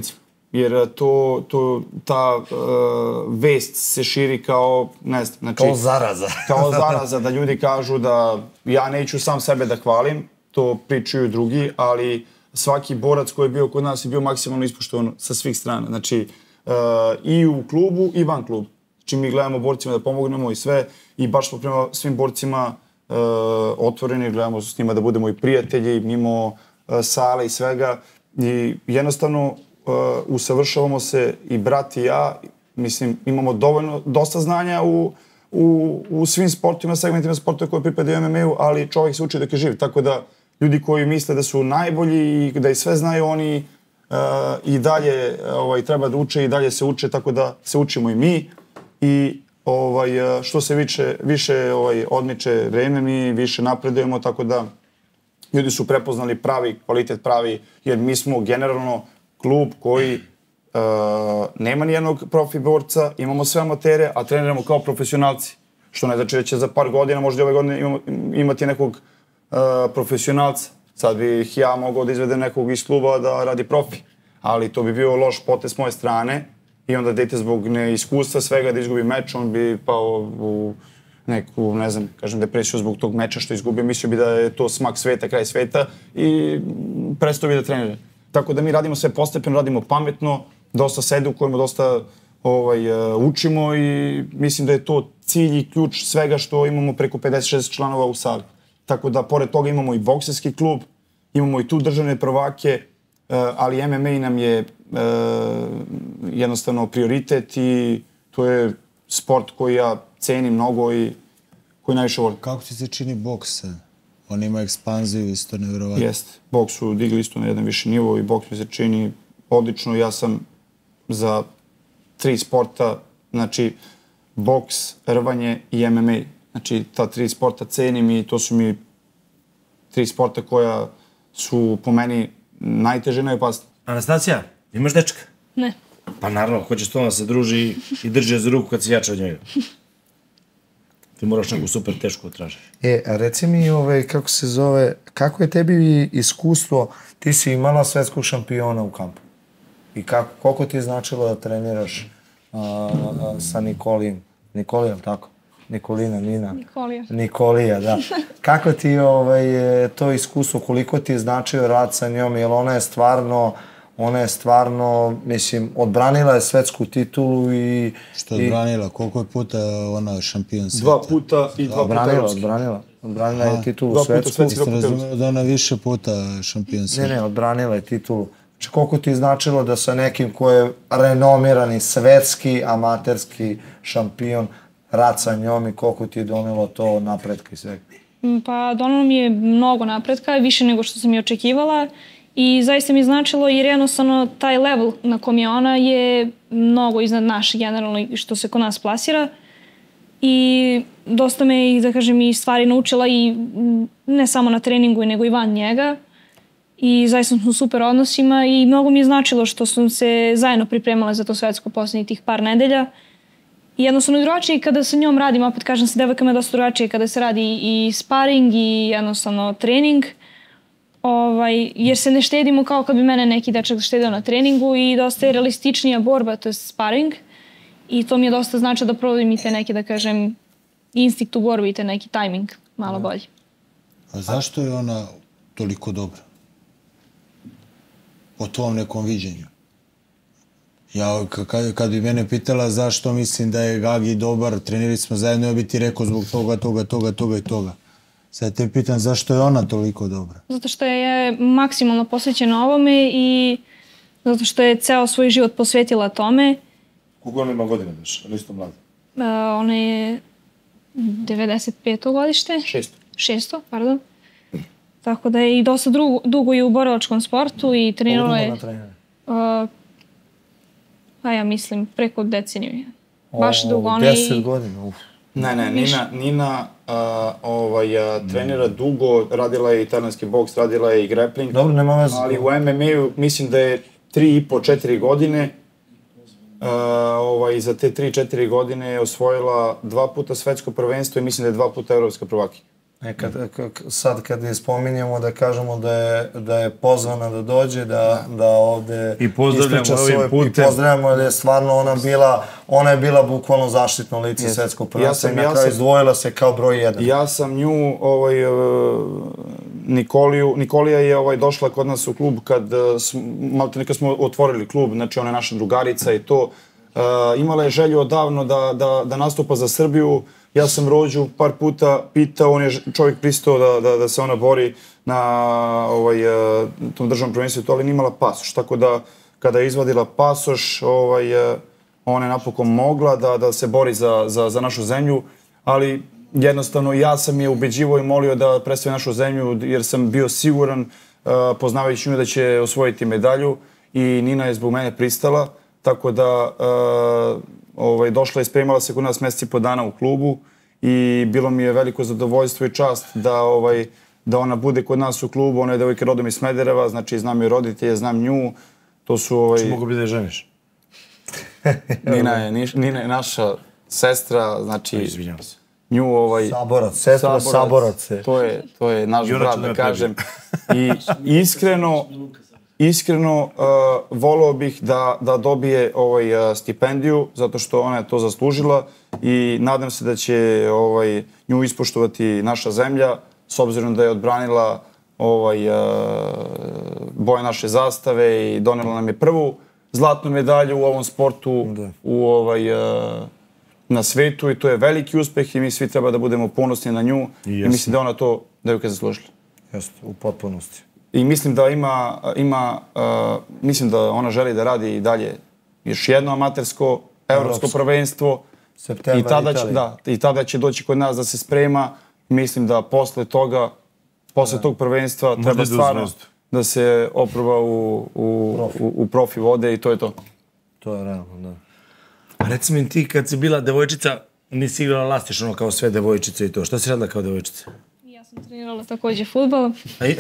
jer to, to, ta uh, vest se širi kao, ne znam, znači... Kao zaraza. Kao zaraza, da ljudi kažu da ja neću sam sebe da hvalim, to pričaju drugi, ali svaki borac koji je bio kod nas je bio maksimalno ispoštovan sa svih strana. Znači, uh, i u klubu i van klubu. Znači, mi gledamo borcima da pomognemo i sve, i baš smo prema svim borcima uh, otvoreni, gledamo s njima da budemo i prijatelji, mimo uh, sale i svega. I jednostavno uh, usavršavamo se i brat i ja, mislim, imamo dovoljno, dosta znanja u, u, u svim sportovima, segmentima sportova koje pripadaju em em a-u, ali čovjek se uči dok je živ, tako da ljudi koji misle da su najbolji i da i sve znaju, oni uh, i dalje ovaj, treba da uče i dalje se uče, tako da se učimo i mi. I ovaj, što se više, više ovaj, odmiče vreme, mi više napredujemo, tako da ljudi su prepoznali pravi kvalitet, pravi, jer mi smo generalno klub koji uh, nema nijednog profi borca, imamo sve amatere, a treniramo kao profesionalci. Što ne znači da će za par godina, možda ove godine imamo, imati nekog uh, profesionalca. Sad bih ja mogao da izvedem nekog iz kluba da radi profi, ali to bi bio loš potez s moje strane i onda dete zbog neiskustva svega da izgubi meč, on bi pao u neku, ne znam, kažem, depresiju zbog tog meča što izgubio, mislio bi da je to smak sveta, kraj sveta i prestao bi da trenira. Tako da mi radimo sve postepeno, radimo pametno, dosta se edukujemo, dosta ovaj, uh, učimo i mislim da je to cilj i ključ svega što imamo preko pedeset šest članova u sali. Tako da, pored toga imamo i bokserski klub, imamo i tu državne prvake, uh, ali em em a nam je uh, jednostavno prioritet i to je sport koji ja cenim mnogo i koji najviše volim. Kako ti se čini boks? On ima ekspanziju isto nevjerovatno. Jeste. Boks su digli isto na jedan viši nivo i boks mi se čini odlično. Ja sam za tri sporta, znači boks, rvanje i em em a. Znači ta tri sporta cenim i to su mi tri sporta koja su po meni najteže i najopasnije. Anastacija, imaš dečka? Ne. Pa naravno, hoćeš to da se druži i drži za ruku kad si jača od njega. Ti moraš neku super tešku tražiš. E, a reci mi, ovaj, kako se zove, kako je tebi iskustvo, ti si imala svetskog šampiona u kampu. I kako, koliko ti je značilo da treniraš a, a, sa Nikolijem? Nikolija, tako? Nikolina, Nina. Nikolija. Nikolija, da. Kako ti ovaj, to iskustvo, koliko ti je značio rad sa njom, jer ona je stvarno, ona je stvarno, mislim, odbranila je svetsku titulu i... Što je odbranila? Koliko je puta ona šampion sveta? Dva puta i dva puta Odbranila, evropski. odbranila. Odbranila je titulu dva puta svetsku. svetski. Jeste razumeli da ona više puta šampion sveta? Ne, ne, odbranila je titulu. Znači, koliko ti je značilo da sa nekim ko je renomirani svetski, amaterski šampion, rad sa njom i koliko ti je donelo to napretka i svega? Pa donalo mi je mnogo napretka, više nego što sam i očekivala i zaista mi je značilo jer jednostavno taj level na kom je ona je mnogo iznad naše generalno što se kod nas plasira i dosta me i da kažem i stvari naučila i ne samo na treningu nego i van njega i zaista smo u super odnosima i mnogo mi je značilo što sam se zajedno pripremala za to svetsko posljednjih tih par nedelja. I jednostavno drugačije kada sa njom radim, opet kažem sa devojkama je dosta drugačije kada se radi i sparing i jednostavno trening, ovaj, jer se ne štedimo kao kad bi mene neki dečak štedio na treningu i dosta je realističnija borba, to je sparing i to mi je dosta znači da provodim i te neke, da kažem, instinkt u borbi i te neki tajming malo bolji. A zašto je ona toliko dobra? Po tvom nekom viđenju? Ja, kad, kad bi mene pitala zašto mislim da je Gagi dobar, trenirali smo zajedno, ja bi ti rekao zbog toga, toga, toga, toga i toga. Sad te pitam zašto je ona toliko dobra? Zato što je maksimalno posvećena ovome i zato što je ceo svoj život posvetila tome. Koliko ona ima godina daš, ali isto mlada? Uh, ona je devedeset peto godište. Šesto. Šesto, pardon. Tako da je i dosta dugo, dugo i u borilačkom sportu i trenirala je... Uh, pa ja mislim preko deceniju. Baš dugo. Ona Deset i... godina, uf. Ne, ne, Nina, Nina uh, ovaj, uh, trenira dugo, radila je italijanski boks, radila je i grappling. Dobro, nema veze. Ali u em em a-u mislim da je tri i po, četiri godine. Uh, ovaj, za te tri, četiri godine je osvojila dva puta svetsko prvenstvo i mislim da je dva puta evropska prvakinja. Nekad, sad kad je spominjemo da kažemo da je, da je pozvana da dođe, da, da ovde I pozdravljamo ispriča ovim svoje, putem. I pozdravljamo jer je stvarno ona bila, ona je bila bukvalno zaštitno lice Yes. svetskog Ja prvenstva sam- i na ja kraju sam- izdvojila se kao broj jedan. Ja sam nju, ovaj, uh, Nikoliju, Nikolija je ovaj, došla kod nas u klub kad, uh, smo, malo kad smo otvorili klub, znači ona je naša drugarica i to. Uh, imala je želju odavno da, da, da nastupa za Srbiju. Ja sam Rođu par puta pitao, on je čovjek pristao da, da, da se ona bori na ovaj, uh, tom državnom prvenstvu, to ali nije imala pasoš. Tako da kada je izvadila pasoš, ovaj, uh, ona je napokon mogla da, da se bori za, za, za našu zemlju, ali jednostavno ja sam je ubeđivo i molio da predstavi našu zemlju jer sam bio siguran, uh, poznavajući nju, da će osvojiti medalju i Nina je zbog mene pristala, tako da uh, ovaj, došla i spremala se kod nas mjeseci po dana u klubu i bilo mi je veliko zadovoljstvo i čast da, ovaj, da ona bude kod nas u klubu. Ona je devojka rodom iz Smedereva, znači znam joj roditelje, znam nju. To su... Ovaj, Če mogu bi da je ženiš? Nina je, niš- Nina je naša sestra, znači... Izvinjavam se. Nju ovaj... Saborac, sestra Saborac je. To je, to je naš Jura brat, će da da kažem. I iskreno, iskreno uh, voleo bih da, da dobije ovaj, uh, stipendiju, zato što ona je to zaslužila i nadam se da će ovaj, nju ispoštovati naša zemlja, s obzirom da je odbranila ovaj, uh, boje naše zastave i donela nam je prvu zlatnu medalju u ovom sportu u ovaj... Uh, na svetu i to je veliki uspeh i mi svi treba da budemo ponosni na nju i, i mislim da ona to devojka zaslužila. Jeste, u potpunosti. I mislim da ima, ima uh, mislim da ona želi da radi i dalje još jedno amatersko evropsko prvenstvo i tada, će, da, i tada će doći kod nas da se sprema. Mislim da posle toga, posle da. tog prvenstva Možda treba stvarno da se oproba u, u, profi. u, u profi vode i to je to. To je realno, da. A reci mi ti, kad si bila devojčica, nisi igrala lastiš, ono kao sve devojčice i to. Šta si radila kao devojčica? Ja sam trenirala također fudbal.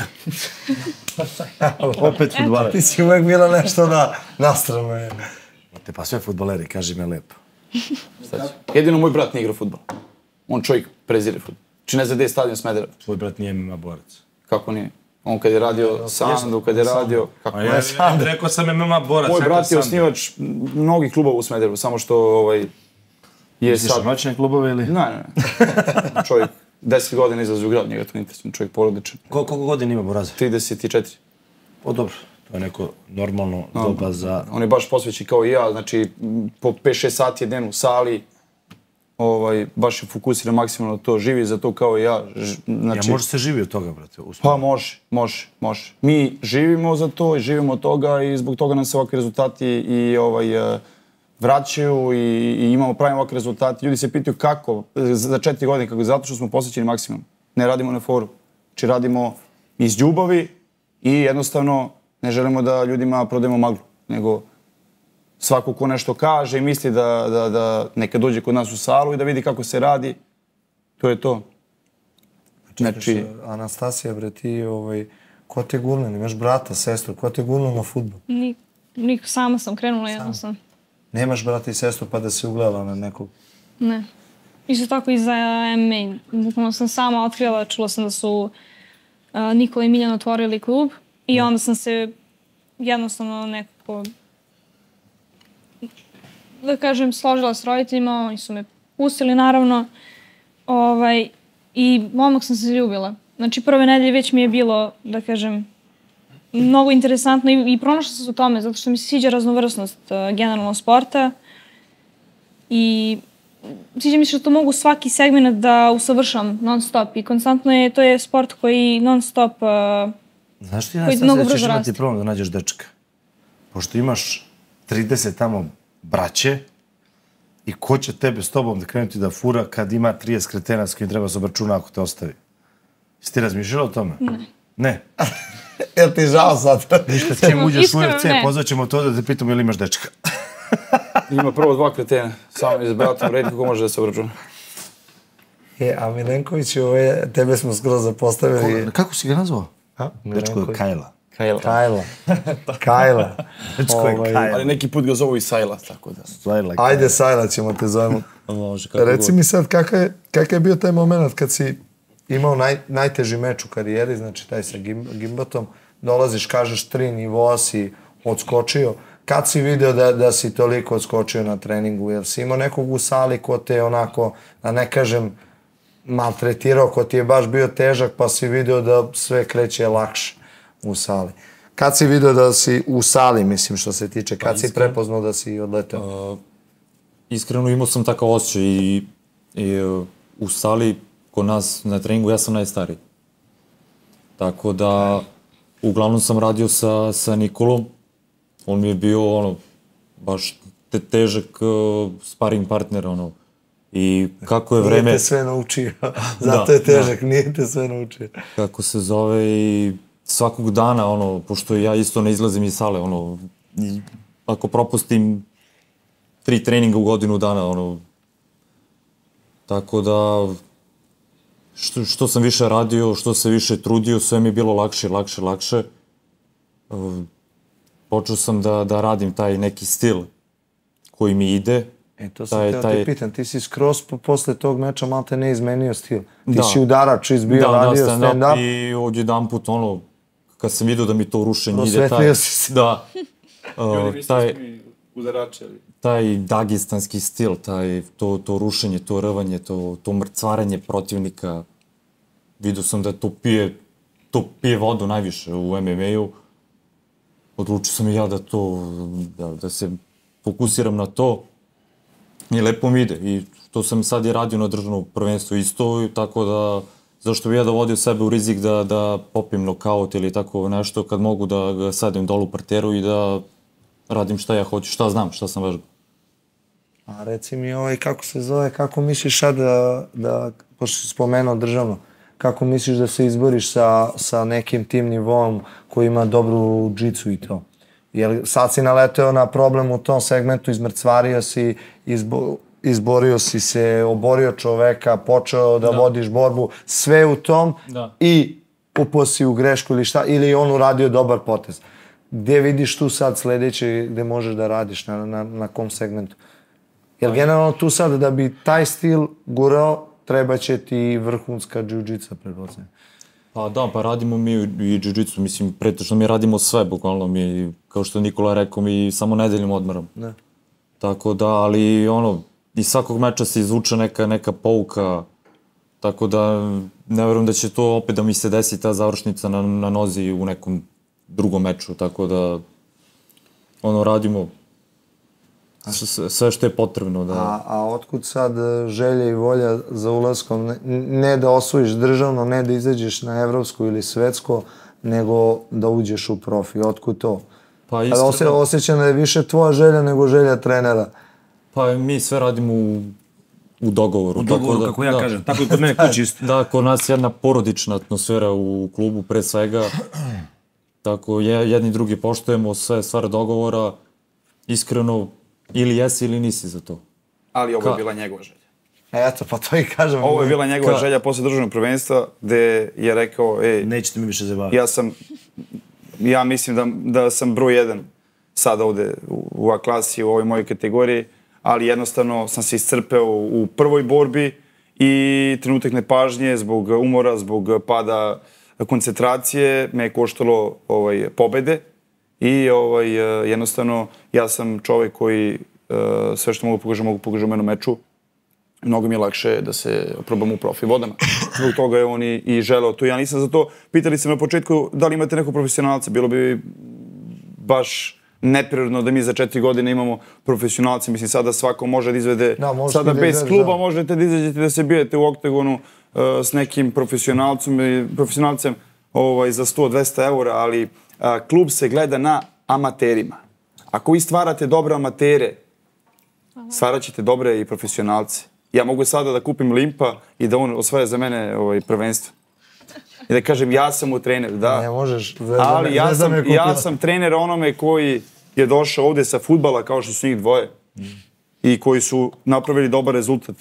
Opet fudbaler. Ti si uvek bila nešto na, na stranu. Te pa sve fudbaleri, kaži me lepo. Jedino moj brat nije igrao fudbal. On čovjek prezire fudbal. Či ne zna gdje je stadion Smedereva. Tvoj brat nije M M A borac. Kako nije? On kad je radio Sandu, kad je radio... Kako A ja, ja rekao sam M M A borac. Moj brat je osnivač mnogih klubova u Smederevu, samo što ovaj, je Misliš sad... noćne klubove ili? Ne, ne, ne. Čovjek deset godina izlazi u grad, njega to interesuje, čovjek porodičan. Ko, koliko godina ima Boraza? trideset četiri. O, dobro. To je neko normalno no, doba za... On je baš posvećen kao i ja, znači po pet šest sati je dnevno u sali. Ovaj, baš je fokusiran maksimalno to, živi za to kao i ja. Znači, ja, može se živi od toga, brate? Uspjeh. Pa može, može, može. Mi živimo za to i živimo od toga i zbog toga nam se ovakvi rezultati i ovaj, vraćaju i, i imamo pravimo ovakve rezultate. Ljudi se pitaju kako, za četiri godine, kako, zato što smo posvećeni maksimum. Ne radimo na foru. Znači radimo iz ljubavi i jednostavno ne želimo da ljudima prodajemo maglu, nego svako ko nešto kaže i misli da, da, da neka dođe kod nas u salu i da vidi kako se radi, to je to. Znači, Anastasija, bre, ti, ovaj, ko te gurno, imaš brata, sestru, ko te gurno na fudbal? Nik, niko, sama sam krenula jednostavno. Nemaš brata i sestru pa da se ugledala na nekog? Ne. Isto tako i za M M A. Bukvalno sam sama otkrila, čula sam da su uh, Nikola i Miljan otvorili klub i onda sam se jednostavno nekako, da kažem, složila s roditeljima, oni su me pustili naravno. Ovaj, I odmah sam se zaljubila. Znači prve nedelje već mi je bilo, da kažem, mnogo interesantno i, i pronašla sam se u tome, zato što mi se sviđa raznovrsnost uh, generalno sporta. I sviđa mi se što to mogu svaki segment da usavršam non stop i konstantno je, to je sport koji non stop uh, Znaš ti, Anastasija, da ćeš imati problem da nađeš dečka? Pošto imaš trideset tamo braće i ko će tebe s tobom da krenuti da fura kad ima trideset kretena s kojim treba se obračuna ako te ostavi? Jesi ti razmišljala o tome? Ne. Ne? Jel ti žao sad? Ništa, čim uđeš u U F C, pozvaćemo to da te pitamo ili imaš dečka. Ima prvo dva kretena, samo iz bratom redko ko može da se obračuna. E, a Milenković, ove, tebe smo skoro zapostavili. Koga, kako si ga nazvao? A? Dečko je Kajla. Kajla. Kajla. Kajla. Dečko je Ovaj, Kajla. Ali neki put ga zovu i Sajla, tako da. Sajla, Ajde, Sajla ćemo te zovemo. Može, kako Reci god. mi sad, kakav je, kakav je bio taj moment kad si imao naj, najteži meč u karijeri, znači taj sa gimbatom, dolaziš, kažeš tri nivoa si odskočio. Kad si video da, da si toliko odskočio na treningu? Jel si imao nekog u sali ko te onako, da ne kažem, maltretirao, ko ti je baš bio težak, pa si video da sve kreće lakše u sali? Kad si video da si u sali, mislim, što se tiče, kad si prepoznao da si odleteo? Uh, iskreno imao sam takav osjećaj i, i uh, u sali kod nas na treningu ja sam najstariji. Tako da, uglavnom sam radio sa, sa Nikolom. On mi je bio, ono, baš te, težak uh, sparing partner, ono. I kako je vreme... Nije te sve naučio. Zato da, je težak, da. Nije te sve naučio. Kako se zove i svakog dana, ono, pošto ja isto ne izlazim iz sale, ono, i ako propustim tri treninga u godinu dana, ono, tako da, što, što sam više radio, što se više trudio, sve mi je bilo lakše, lakše, lakše. Uh, počeo sam da, da radim taj neki stil koji mi ide. E, to sam taj, teo taj... te pitan, ti si skroz po, posle tog meča malo te ne izmenio stil. Ti da. si udarač izbio, da, radio da, stand-up. I odjedan put, ono, kad sam vidio da mi to rušenje ide, Prosvetlio si se. Da. Uh, taj, udarače, ali... taj dagestanski stil, taj, to, to rušenje, to rvanje, to, to mrcvaranje protivnika, vidio sam da to pije, to pije vodu najviše u em em a-u. Odlučio sam i ja da to, da, da se fokusiram na to. I lepo mi ide. I to sam sad i radio na državnom prvenstvu isto, tako da, zašto bi ja dovodio sebe u rizik da, da popim nokaut ili tako nešto, kad mogu da ga sadim dolu u parteru i da radim šta ja hoću, šta znam, šta sam vežbao. A reci mi ovaj, kako se zove, kako misliš sad da, da pošto si spomenuo državno, kako misliš da se izboriš sa, sa nekim tim nivom koji ima dobru džicu i to? Jer sad si naleteo na problem u tom segmentu, izmrcvario si, izbo, izborio si se, oborio čoveka, počeo da, da. vodiš borbu, sve u tom da. I upao si u grešku ili šta, ili on uradio dobar potez. Gde vidiš tu sad sledeće, gde možeš da radiš, na, na, na kom segmentu? Jer generalno tu sad da bi taj stil gurao, treba će ti vrhunska džiu-džica, pretpostavljam. Pa da, pa radimo mi i džiu-džicu, mislim, pretežno mi radimo sve, bukvalno mi, kao što je Nikola rekao, mi samo nedeljom odmaram. Ne. Tako da, ali ono, iz svakog meča se izvuče neka, neka pouka, tako da ne verujem da će to opet da mi se desi ta završnica na, na nozi u nekom drugom meču, tako da, ono, radimo sve što je potrebno. Da... A, a otkud sad želja i volja za ulaskom, ne, ne da osvojiš državno, ne da izađeš na evropsko ili svetsko, nego da uđeš u profi? Otkud to? Pa iskreno... Osje, osjećam da je više tvoja želja nego želja trenera. Pa mi sve radimo u, u dogovoru. U dogovoru, tako da, kako ja da, kažem. Tako i kod mene kući isto. Da, kod nas je jedna porodična atmosfera u klubu, pre svega. Tako, jedni i drugi poštujemo sve stvari dogovora. Iskreno, ili jesi ili nisi za to. Ali ovo je bila njegova želja. Eto, pa to i kažem. Ovo je bila njegova Ka... želja posle državnog prvenstva, gde je rekao, ej... Nećete mi više zabaviti. Ja sam, ja mislim da, da sam broj jedan sad ovde u, u A klasi, u ovoj mojoj kategoriji, ali jednostavno sam se iscrpeo u prvoj borbi i trenutak nepažnje zbog umora, zbog pada koncentracije me je koštalo ovaj, pobede. I ovaj, jednostavno, ja sam čovek koji uh, sve što mogu pokažem, mogu pokažem u jednom meču. Mnogo mi je lakše da se probam u profi vodama. Zbog toga je on i, i želeo to. Ja nisam za to. Pitali sam na početku da li imate nekog profesionalca. Bilo bi baš neprirodno da mi za četiri godine imamo profesionalce. Mislim, sada svako može da izvede, da, sada bez da kluba da. Možete da izađete da se bijete u oktagonu uh, s nekim profesionalcem, profesionalcem ovaj, za sto do dvesta eura, ali a, klub se gleda na amaterima. Ako vi stvarate dobre amatere, stvarat ćete dobre i profesionalce. Ja mogu sada da kupim Limpa i da on osvaja za mene ovaj, prvenstvo. I da kažem, ja sam mu trener, da. Ne možeš. Ali ja sam, ja sam trener onome koji je došao ovde sa fudbala, kao što su njih dvoje. Mm. I koji su napravili dobar rezultat.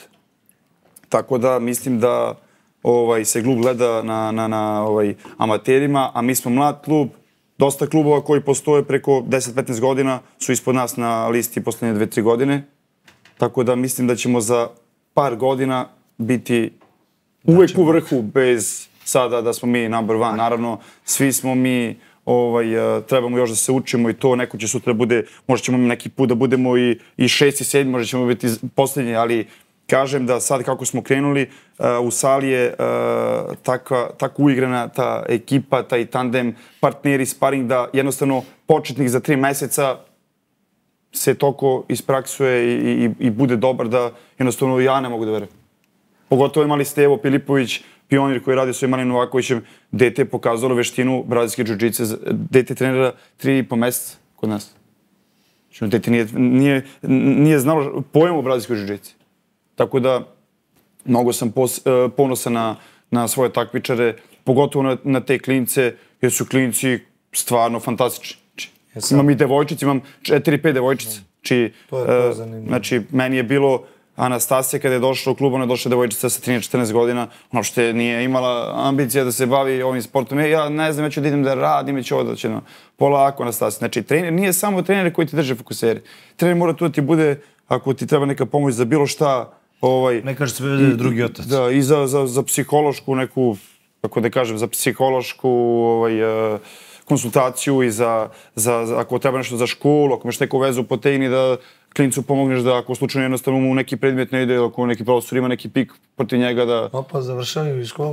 Tako da mislim da ovaj, se klub gleda na, na, na ovaj, amaterima, a mi smo mlad klub. Dosta klubova koji postoje preko deset do petnaest godina su ispod nas na listi poslednje dve do tri godine. Tako da mislim da ćemo za par godina biti uvek u vrhu, bez sada da smo mi number one. Naravno, svi smo mi, ovaj, uh, trebamo još da se učimo i to, neko će sutra bude, možda ćemo neki put da budemo i, i šest i sedmi, možda ćemo biti posljednji, ali kažem da sad kako smo krenuli, uh, u sali je uh, taka, tako uigrana ta ekipa, taj tandem, partneri, sparing, da jednostavno početnik za tri meseca se toliko ispraksuje i, i, i bude dobar da jednostavno ja ne mogu da verujem. Pogotovo imali ste Evo Filipović, pionir koji radi s Emanom Novakovićem, dete je pokazalo veštinu brazilske džudžice, dete trenera tri i po meseca kod nas. Znači, dete nije, nije, nije znalo pojem o brazilskoj džudžici. Tako da, mnogo sam pos, ponosan na, na svoje takmičare, pogotovo na, na te klince, jer su klinci stvarno fantastični. Znači, imam i devojčice, imam četiri, pet devojčica. Znači, to je to zanimljivo. Znači, meni je bilo Anastasija kada je došla u klub, ona je došla devojčica sa trinaest četrnaest godina, ono što nije imala ambicija da se bavi ovim sportom. Ja ne znam, ja ću da idem da radim, ja ću ovo da će no, polako Anastasija. Znači, trener nije samo trener koji ti drže fokuseri. Trener mora tu da ti bude, ako ti treba neka pomoć za bilo šta, ovaj... Ne kaže se da je drugi otac. Da, i za, za, za psihološku neku, kako da kažem, za psihološku ovaj, uh, konsultaciju i za, za, za, ako treba nešto za školu, ako imaš neku vezu potegni da klincu pomogneš da ako slučajno jednostavno mu neki predmet ne ide, ako neki profesor ima neki pik protiv njega da... Opa, završaju i školu.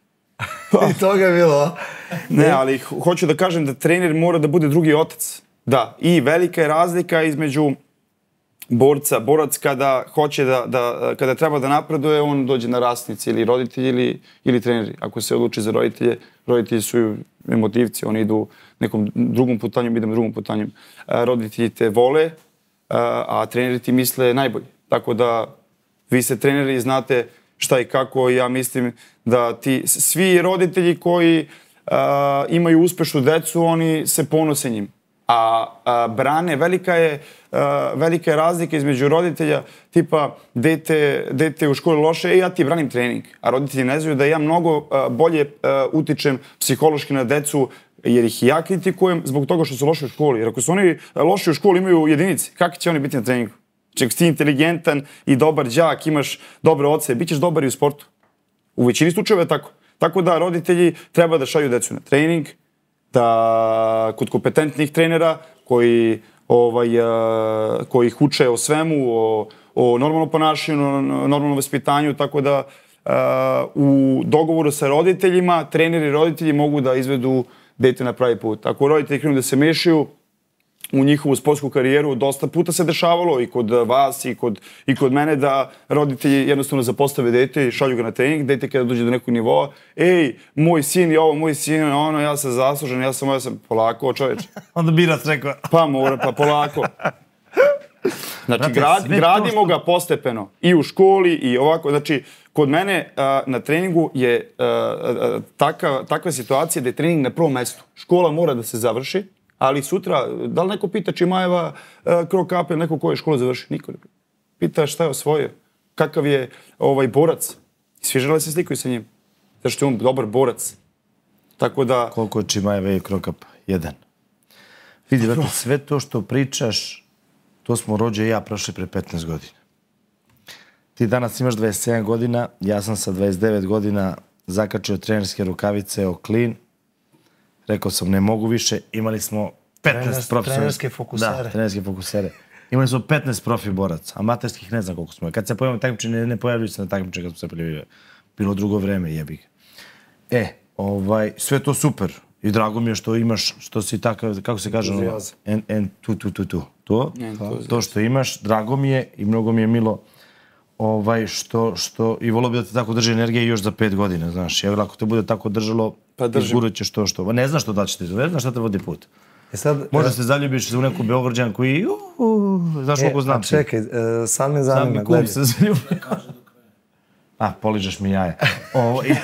I toga je bilo, a? Ne, ali hoću da kažem da trener mora da bude drugi otac. Da, i velika je razlika između borca, borac kada hoće da, da kada treba da napreduje, on dođe na rasnici ili roditelji ili, ili treneri. Ako se odluči za roditelje, roditelji su emotivci, oni idu nekom drugom putanjem, idem drugom putanjem. Roditelji te vole, a treneri ti misle najbolje. Tako da vi ste treneri i znate šta i kako. Ja mislim da ti svi roditelji koji a, imaju uspešnu decu, oni se ponose njim. A, a brane, velika je, a, velika je razlika između roditelja tipa dete, dete u školi loše, e ja ti branim trening. A roditelji ne znaju da ja mnogo a, bolje a, utičem psihološki na decu, jer ih i ja kritikujem zbog toga što su loši u školi. Jer ako su oni loši u školi, imaju jedinice, kako će oni biti na treningu? Znači, ako si inteligentan i dobar đak, imaš dobre oce, bit ćeš dobar i u sportu. U većini slučajeva je tako. Tako da roditelji treba da šalju decu na trening, da kod kompetentnih trenera koji, ovaj, koji ih uče o svemu, o, o normalnom ponašanju, o normalnom vaspitanju, tako da u dogovoru sa roditeljima, treneri i roditelji mogu da izvedu dete na pravi put. Ako roditelji krenu da se mešaju u njihovu sportsku karijeru, dosta puta se dešavalo i kod vas i kod, i kod mene da roditelji jednostavno zapostave dete i šalju ga na trening, dete kada dođe do nekog nivoa, ej, moj sin je ovo, moj sin je ono, ja sam zaslužen, ja sam, ja sam polako, čoveče. Onda birac rekao. Pa mora, pa polako. Znači, grad, gradimo ga postepeno. I u školi, i ovako. Znači, kod mene a, na treningu je a, a, taka, takva situacija da je trening na prvom mestu. Škola mora da se završi, ali sutra, da li neko pita Čimajeva, Krok Apel, neko ko je školu završi? Niko ne pita. Pita šta je osvojio, kakav je ovaj borac. Svi žele se slikaju sa njim. Zato što je on dobar borac. Tako da... Koliko je Čimajeva i Krokap? Jedan. Vidi, dakle, sve to što pričaš, to smo Rođe i ja prošli pre petnaest godina. Ti danas imaš dvadeset sedam godina, ja sam sa dvadeset devet godina zakačio trenerske rukavice o klin. Rekao sam, ne mogu više, imali smo petnaest profesora. Trenerske fokusere. Da, trenerske fokusere. Imali smo petnaest profi boraca, amaterskih ne znam koliko smo. Kad se pojavimo takmičenje, ne, ne pojavljuju se na takmičenje kad smo se pojavili. Bilo drugo vreme, jebi ga. E, ovaj, sve to super. I drago mi je što imaš, što si takav, kako se kaže, ono, en, en, tu, tu, tu, tu. To, to što imaš, drago mi je i mnogo mi je milo ovaj, što, što, i volio bi da te tako drži energija još za pet godina, znaš. Jer ako te bude tako držalo, pa izgurat ćeš to što. Ne znaš što da će te izvede, znaš šta te vodi put. E sad, možda se zaljubiš za neku Beograđanku i uh, uh, znaš koliko e, znam. A čekaj, uh, sad me zanima. Sad mi kum se zaljubi. A, poližeš mi jaje. Ovo, i...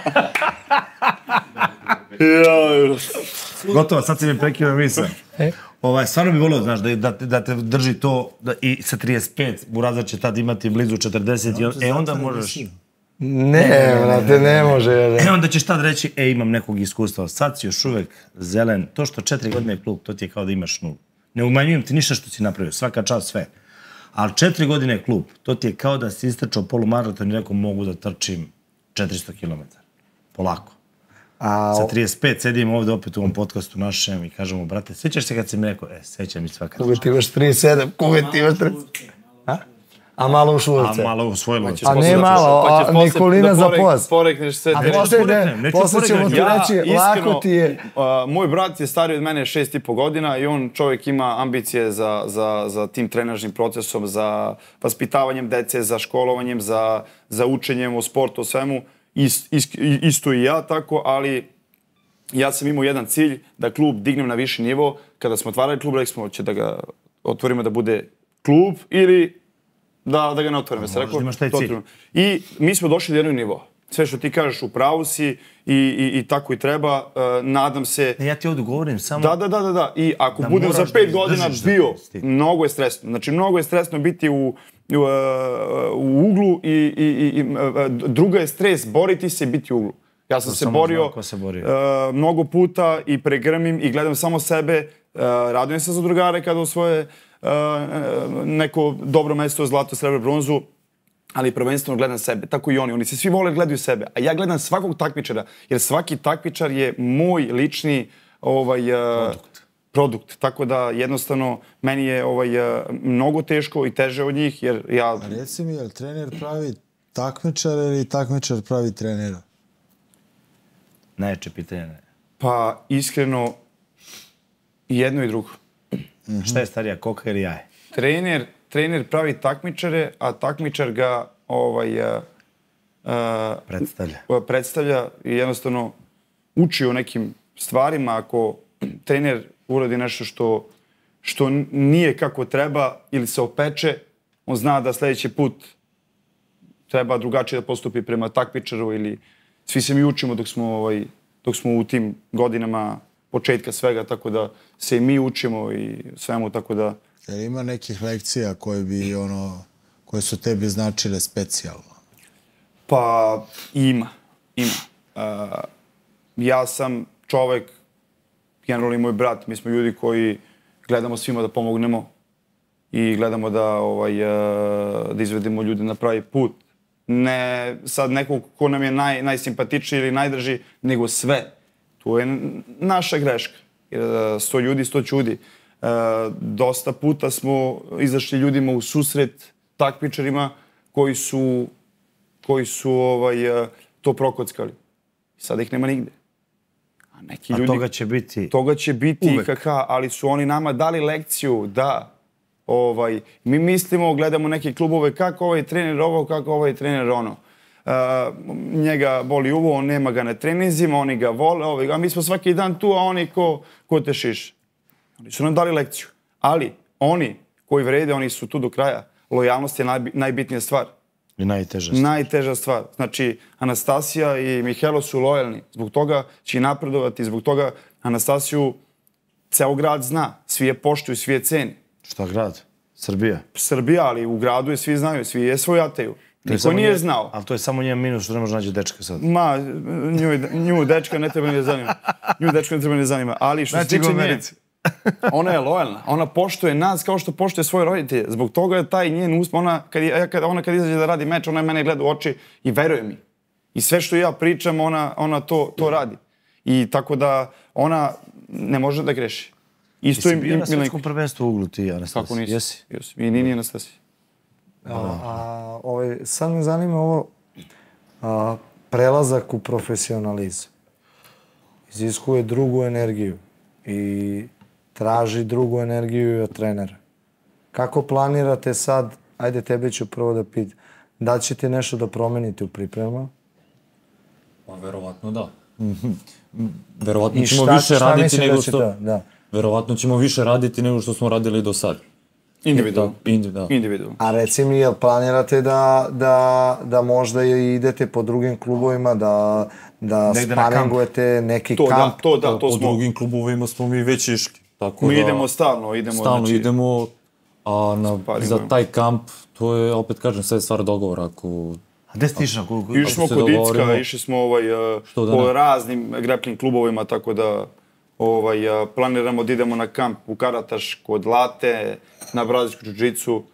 Gotovo, sad si mi prekio misao. Ovaj, stvarno bi volio, znaš, da, da, da te drži to da, i sa trideset pet, Burazar će tad imati blizu četrdeset, i on, e onda možeš... Ne, brate, ne može. E onda ćeš tad reći, e, imam nekog iskustva. Sad si još uvek zelen. To što četiri godine je klub, to ti je kao da imaš nulu. Ne umanjujem ti ništa što si napravio, svaka čast sve. Ali četiri godine je klub, to ti je kao da si istrčao polumaraton i rekao mogu da trčim četiristo kilometara. Polako. A, Sa trideset pet sedim ovde opet u ovom podcastu našem i kažemo, brate, sjećaš se kad si mi rekao, e, sjećam i svaka. Kuve ti imaš trideset sedam, kuve ti imaš trideset sedam. A? A malo u šulice. A malo u svojilo. A ne malo, a Nikolina za pojas. Porekneš sve. A posle, ne, posle ćemo ti reći, lako ti je. Moj brat je stariji od mene šest i po godina i on čovjek ima ambicije za, za, za tim trenažnim procesom, za vaspitavanjem dece, za školovanjem, za, za učenjem o sportu, o svemu. Ist, ist, isto i ja tako, ali ja sam imao jedan cilj da klub dignem na viši nivo. Kada smo otvarali klub, rekli smo će da ga otvorimo da bude klub ili da, da ga ne otvorimo. Možda rekao, imaš taj cilj. I mi smo došli do jednog nivoa. Sve što ti kažeš u pravu si i, i, i tako i treba. Uh, nadam se... Ne, ja ti ovdje govorim samo... Da, da, da, da. da. I ako da budem za pet godina bio, mnogo je stresno. Znači, mnogo je stresno biti u, u, u uglu i, i, i druga je stres boriti se i biti u uglu. Ja sam to se borio, se borio. Uh, mnogo puta i pregrmim i gledam samo sebe. Uh, radujem se za drugare kada osvoje uh, neko dobro mesto, zlato, srebro, bronzu, ali prvenstveno gledam sebe. Tako i oni. Oni se svi vole gledaju sebe. A ja gledam svakog takmičara, jer svaki takmičar je moj lični ovaj, uh, produkt. produkt. Tako da jednostavno meni je ovaj, uh, mnogo teško i teže od njih, jer ja... A reci mi, je li trener pravi takmičara ili takmičar pravi trenera? Najjače pitanje ne. Pa iskreno i jedno i drugo. Mm-hmm. Šta je starija, koka ili jaje? Trener, trener pravi takmičare, a takmičar ga ovaj, uh, predstavlja. predstavlja i jednostavno uči o nekim stvarima. Ako trener uradi nešto što, što nije kako treba ili se opeče, on zna da sljedeći put treba drugačije da postupi prema takmičaru ili svi se mi učimo dok smo, ovaj, dok smo u tim godinama početka svega, tako da se i mi učimo i svemu, tako da... Jer ima nekih lekcija koje bi, ono, koje su tebi značile specijalno? Pa, ima. Ima. Uh, ja sam čovek, generalno i moj brat, mi smo ljudi koji gledamo svima da pomognemo i gledamo da, ovaj, uh, da izvedemo ljude na pravi put. Ne sad nekog ko nam je naj, najsimpatičniji ili najdraži, nego sve. To je naša greška. Sto ljudi, sto čudi. E, dosta puta smo izašli ljudima u susret takmičarima koji su, koji su ovaj, to prokockali. Sada ih nema nigde. A, neki A ljudi, toga će biti Toga će biti uvek. I K K, ali su oni nama dali lekciju da ovaj, mi mislimo, gledamo neke klubove kako ovaj trener ovo, kako ovaj trener ono. Uh, njega boli uvo, on nema ga na treninzima, oni ga vole, ovaj, a mi smo svaki dan tu, a oni ko, ko te šiš. Oni su nam dali lekciju. Ali oni koji vrede, oni su tu do kraja. Lojalnost je najbi, najbitnija stvar. I najteža stvar. Najteža stvar. Znači, Anastasija i Mihajlo su lojalni. Zbog toga će i napredovati. Zbog toga Anastasiju ceo grad zna. Svi je poštuju, svi je ceni. Šta grad? Srbija? Srbija, ali u gradu je svi znaju, svi je svojataju. Niko nije nje, znao. Ali to je samo njen minus što ne može naći dečka sad. Ma, nju, nju dečka ne treba ne zanima. Nju dečka ne treba ne zanima. Ali što se znači tiče nje, ona je lojalna. Ona poštuje nas kao što poštuje svoje roditelje. Zbog toga je taj njen uspeh. Ona kad, kad, ona kad izađe da radi meč, ona mene gleda u oči i veruje mi. I sve što ja pričam, ona, ona to, to radi. I tako da ona ne može da greši. Isto im, bio na svetskom prvenstvu u uglu ti, Anastasija? Kako nisi? Jesi? Jesi. I Nini Anastasija. A, a ovaj, sad me zanima ovo a, prelazak u profesionalizam. Iziskuje drugu energiju i traži drugu energiju i od trenera. Kako planirate sad, ajde tebe ću prvo da pitam, da li ćete nešto da promenite u pripremama? Pa verovatno da. Verovatno I ćemo šta, više šta raditi nego da što... Da, da. Verovatno ćemo više raditi nego što smo radili do sad. Individualno. Individualno. Individualno. A reci mi, jel planirate da, da, da možda idete po drugim klubovima, da, da sparingujete neki to, kamp? Da, to da, to po smo. Po drugim klubovima smo mi već išli. Tako mi da, idemo stalno, idemo. Stalno znači, idemo, a na, za taj kamp, to je, opet kažem, sve stvar dogovora. Ako, a gde ste išli? Išli smo kod Icka, išli smo ovaj, uh, po ne? raznim grappling klubovima, tako da ovaj, uh, planiramo da idemo na kamp u Karataš, kod Late, na brazilsku džiu-džicu. Uh,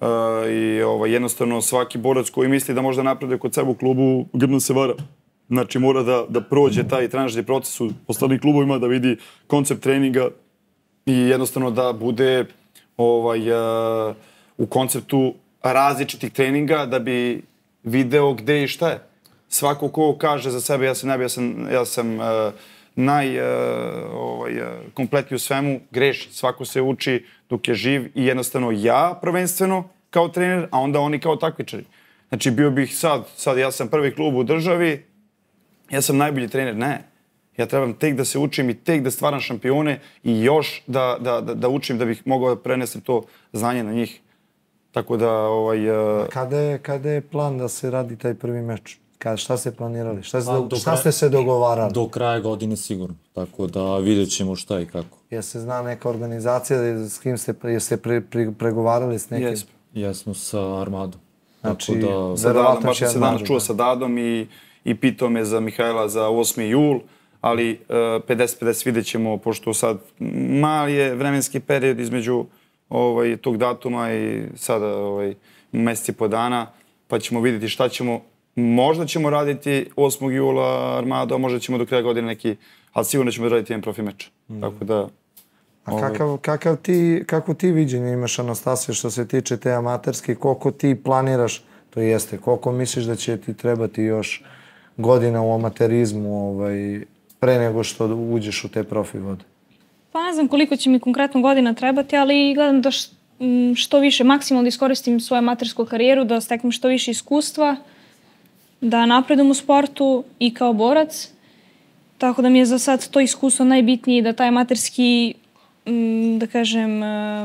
i ovaj, jednostavno svaki borac koji misli da možda napreduje kod sebe u klubu, grdno se vara. Znači mora da, da prođe taj trenažni proces u ostalim klubovima, da vidi koncept treninga i jednostavno da bude ovaj, uh, u konceptu različitih treninga da bi video gde i šta je. Svako ko kaže za sebe ja sam najbolji, ja sam, ja sam uh, naj, uh, ovaj, uh, kompletniji u svemu, greši. Svako se uči dok je živ i jednostavno ja prvenstveno kao trener, a onda oni kao takmičari. Znači bio bih sad, sad ja sam prvi klub u državi, ja sam najbolji trener, ne. Ja trebam tek da se učim i tek da stvaram šampione i još da, da, da, da učim da bih mogao da prenesem to znanje na njih. Tako da... Ovaj, uh... Kada je, kada je plan da se radi taj prvi meč? Kada, šta ste planirali? Šta, ste, do, šta ste se dogovarali? Do kraja godine sigurno. Tako da vidjet ćemo šta i kako. Je se zna neka organizacija s kim ste, jeste pre, pre, pregovarali s nekim? Jesmo. Jesmo sa Armadom. Znači, da, sa Dadom, baš sam se danas čuo sa Dadom i, i pitao me za Mihajla za osmi jul, ali uh, pedeset pedeset vidjet ćemo, pošto sad mali je vremenski period između ovaj, tog datuma i sada ovaj, meseci po dana, pa ćemo vidjeti šta ćemo. Možda ćemo raditi osmog jula Armadu, a možda ćemo do kraja godine neki, ali sigurno ćemo raditi jedan profi meč. Mm. Tako da... A kakav, kakav ti, kako ti viđenje imaš, Anastasija, što se tiče te amaterske, koliko ti planiraš, to jeste, koliko misliš da će ti trebati još godina u amaterizmu ovaj, pre nego što uđeš u te profi vode? Pa ne znam koliko će mi konkretno godina trebati, ali gledam da što više, maksimalno da iskoristim svoju amatersku karijeru, da steknem što više iskustva, da napredujem u sportu i kao borac. Tako da mi je za sad to iskustvo najbitnije, da taj amaterski, da kažem...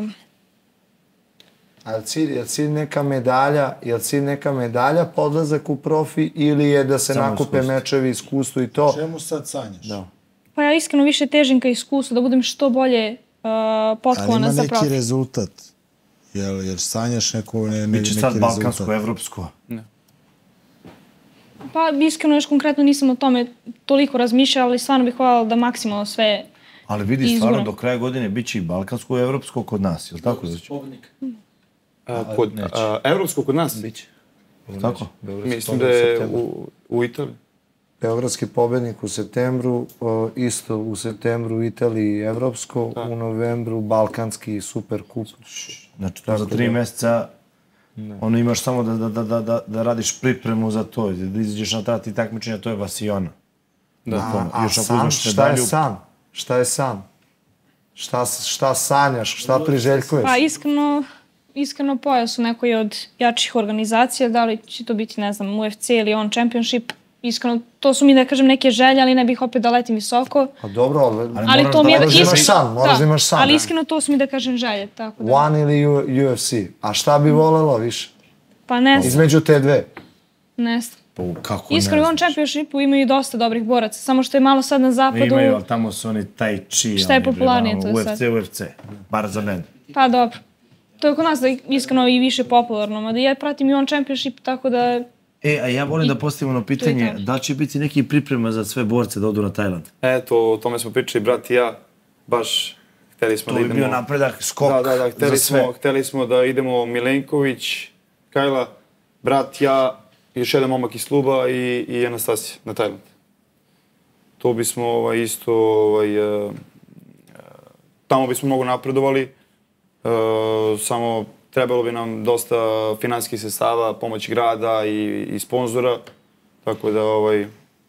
A je cilj, je cilj neka medalja, je cilj neka medalja podlazak u profi ili je da se samo nakupe iskustvo. Mečevi, iskustvo i to? Čemu sad sanjaš? Da. Pa ja iskreno više težim ka iskustvu, da budem što bolje uh, potkovana za profi. Ali ima neki rezultat? Jel, jer sanjaš neko, ne, ne, neki Biće rezultat? sad balkansko, evropsko. Ne. Pa iskreno još konkretno nisam o tome toliko razmišljala, ali stvarno bih hvala da maksimalno sve ali vidi, izguram. Stvarno do kraja godine bit će i balkansko i evropsko kod nas, je li tako? A, kod, a, evropsko kod nas? Biće. Tako? Mislim da je u, u Italiji. Beogradski pobednik u septembru, o, isto u septembru u Italiji evropsko, da. U novembru balkanski super kup. Znači to za tri da. Mjeseca ono imaš samo da, da, da, da, da radiš pripremu za to, da izađeš na ta ti takmičenja, to je Vasiona. Da. A, a san, šta je san? Šta je san? Šta, šta sanjaš, šta priželjkuješ? Pa iskreno, iskreno pojas u nekoj od jačih organizacija, da li će to biti, ne znam, U F C ili On Championship. Iskreno, to su mi, da kažem, neke želje, ali ne bih opet da letim visoko. Pa dobro, ali, ali to mi je, moraš da imaš san, moraš da imaš san. Ali iskreno, to su mi, da kažem, želje. Tako da. One ili U F C. A šta bi volelo više? Pa ne znam. Između te dve? Ne znam. Pa kako iskreno, ne u On Championshipu imaju dosta dobrih boraca, samo što je malo sad na zapadu... Imaju, ali tamo su oni tai chi. Šta je popularnije to U F C, sad? U F C. Bar za mene. Pa dobro. To je kod nas da je iskreno i više popularno, mada ja pratim i On Championship, tako da... E, a ja volim da postavim ono pitanje, da će biti neki priprema za sve borce da odu na Tajland? Eto, o tome smo pričali, brat i ja, baš hteli smo to da idemo... To bi bio napredak, skok da, da, da, hteli za sve. Smo, hteli smo da idemo Milenković, Kajla, brat, ja, još jedan momak iz kluba i, i Anastasija na Tajland. To bismo ovaj, isto, ovaj, uh, tamo bismo mnogo napredovali, uh, samo trebalo bi nam dosta finansijskih sredstava, pomoći grada i, i sponzora, tako da ovaj,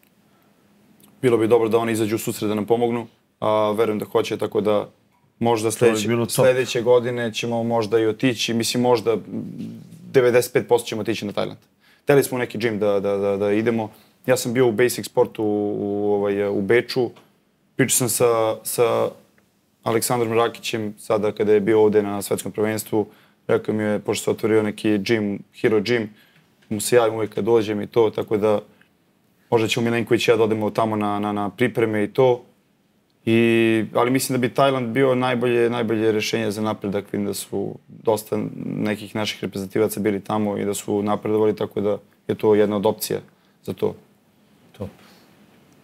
bilo bi dobro da oni izađu u susret da nam pomognu, a verujem da hoće, tako da možda sledeće, sledeće godine ćemo možda i otići, mislim možda devedeset pet posto ćemo otići na Tajland. Hteli smo u neki džim da, da, da, da idemo. Ja sam bio u Basic Sportu u, u, ovaj, u Beču, pričao sam sa, sa Aleksandrom Rakićem sada kada je bio ovde na svetskom prvenstvu. Rekao mi je, pošto se otvorio neki gym, Hero Gym, mu se javim uvijek kad dođem i to, tako da možda ćemo Milenković i ja da odemo tamo na, na, na pripreme i to. I, ali mislim da bi Tajland bio najbolje, najbolje rešenje za napredak. Vidim da su dosta nekih naših reprezentativaca bili tamo i da su napredovali, tako da je to jedna od opcija za to. Top.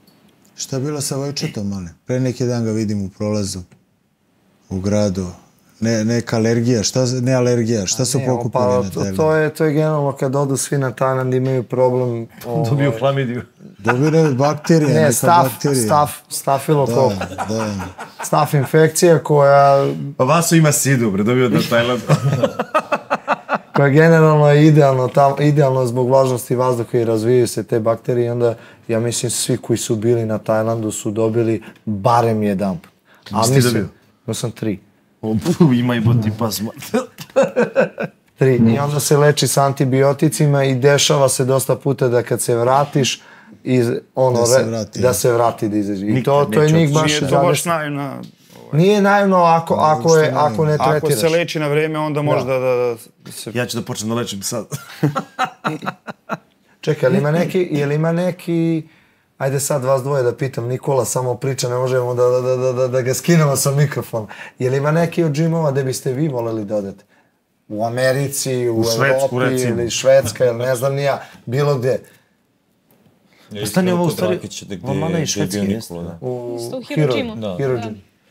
Šta je bilo sa Vojčetom, ali? Pre neki dan ga vidim u prolazu u gradu. Ne, neka alergija, šta, ne alergija, šta su pokupili pa, na to, Tajlandu? to je, to je generalno kad odu svi na Tajland imaju problem. Dobiju hlamidiju. Dobire bakterije, Ne, neka staf, bakterija. staf, stafilokok. Da, da. Staf infekcija koja, Pa Vaso ima sidu, bre, dobio na Tajlandu. koja generalno je idealno, tam, idealno zbog vlažnosti vazduha i razvijaju se te bakterije. Onda, ja mislim, svi koji su bili na Tajlandu su dobili barem jedan put. A Jesi ti mislim, dobio? imao sam tri. O, puh, ima i boti pasma. Tri. I onda se leči s antibioticima i dešava se dosta puta da kad se vratiš, iz, ono, Da se re- vrati, da ja. se vrati da izađe. I Nikad to, to je neće njih baš Nije to baš zadesno. naivna... Nije naivno ako, ako, je, uopšte ako ne Ako tretiraš. se leči na vreme, onda možda da, da, da se... Ja ću da počnem da lečim sad. Čekaj, ali ima neki, je li ima neki, ajde sad vas dvoje da pitam, Nikola samo priča, ne možemo da, da, da, da, da ga skinemo sa mikrofona. Je li ima neki od džimova da biste vi voleli da odete? U Americi, u, U Švedsku, Evropi recimo. ili Švedska, ili ne znam ni ja, bilo gde. Ja stani, ovo u stvari- Rakića, da gde, ovo mana i gde je švedski bio jeste, Nikola, da. U Isto u Hirošimu. Da. Hirođimu.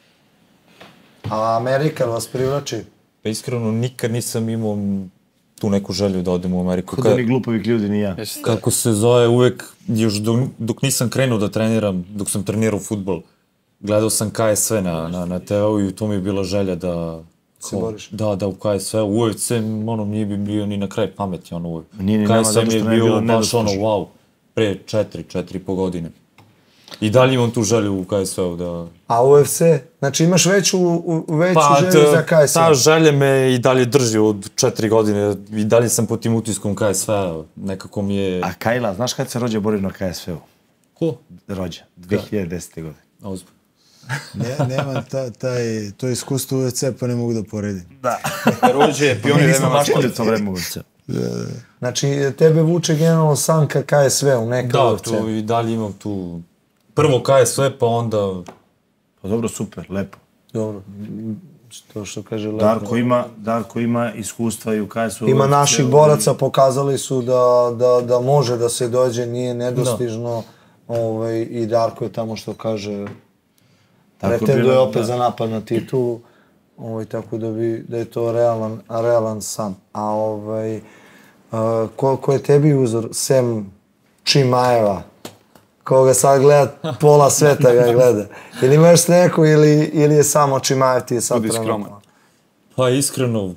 A Amerika vas privlači? Pa iskreno, nikad nisam imao tu neku želju da odem u Ameriku. Kod Ka- onih glupovih ljudi, ni ja. Kako se zove, uvek, još dok, dok nisam krenuo da treniram, dok sam trenirao fudbal, gledao sam K S V na, na, na te veu i to mi je bila želja da... Se boriš? Da, da, u K S V, u U F C, ono, nije bi bio ni na kraj pameti, ono, uvek. Nije ni nama K S V zato mi je što ne bi bilo bio baš ono, nedostižno. wow, pre četiri, četiri i po godine. I dalje imam tu želju u K S V-u da... A U F C? Znači imaš veću, u- veću Pa, želju za K S V? ta želja me i dalje drži od četiri godine. I dalje sam pod tim utiskom K S V-a. Nekako mi je... A Kajla, znaš kad se rođe borio na K S V-u? Ko? Rođe, dve hiljade desete. godine. Ozbiljno. Ne, nemam ta, taj, to iskustvo U F C pa ne mogu da poredim. Rođe, pionir Nisam M M A baš sporta. to vreme ulice. Znači, tebe vuče generalno san ka K S V-u, ne ka U Da, F C. tu i dalje imam tu... Prvo K S V, pa onda... Pa dobro, super, lepo. Dobro, to što kaže lepo. Darko ima, Darko ima iskustva i u K S V-u. Ima naših boraca, pokazali su da, da, da može da se dođe, nije nedostižno. Ovaj, I Darko je tamo što kaže, Tako je pretenduje bilo, opet da. za napad na titulu. Ovaj, tako da, bi, da je to realan, realan san. A ovaj, a, ko, ko je tebi uzor, sem Čimajeva, koga sad gleda, pola sveta ga gleda. Ili imaš neku ili, ili je samo Čimajev ti je sad Budi trenutno? skroman. Pa iskreno,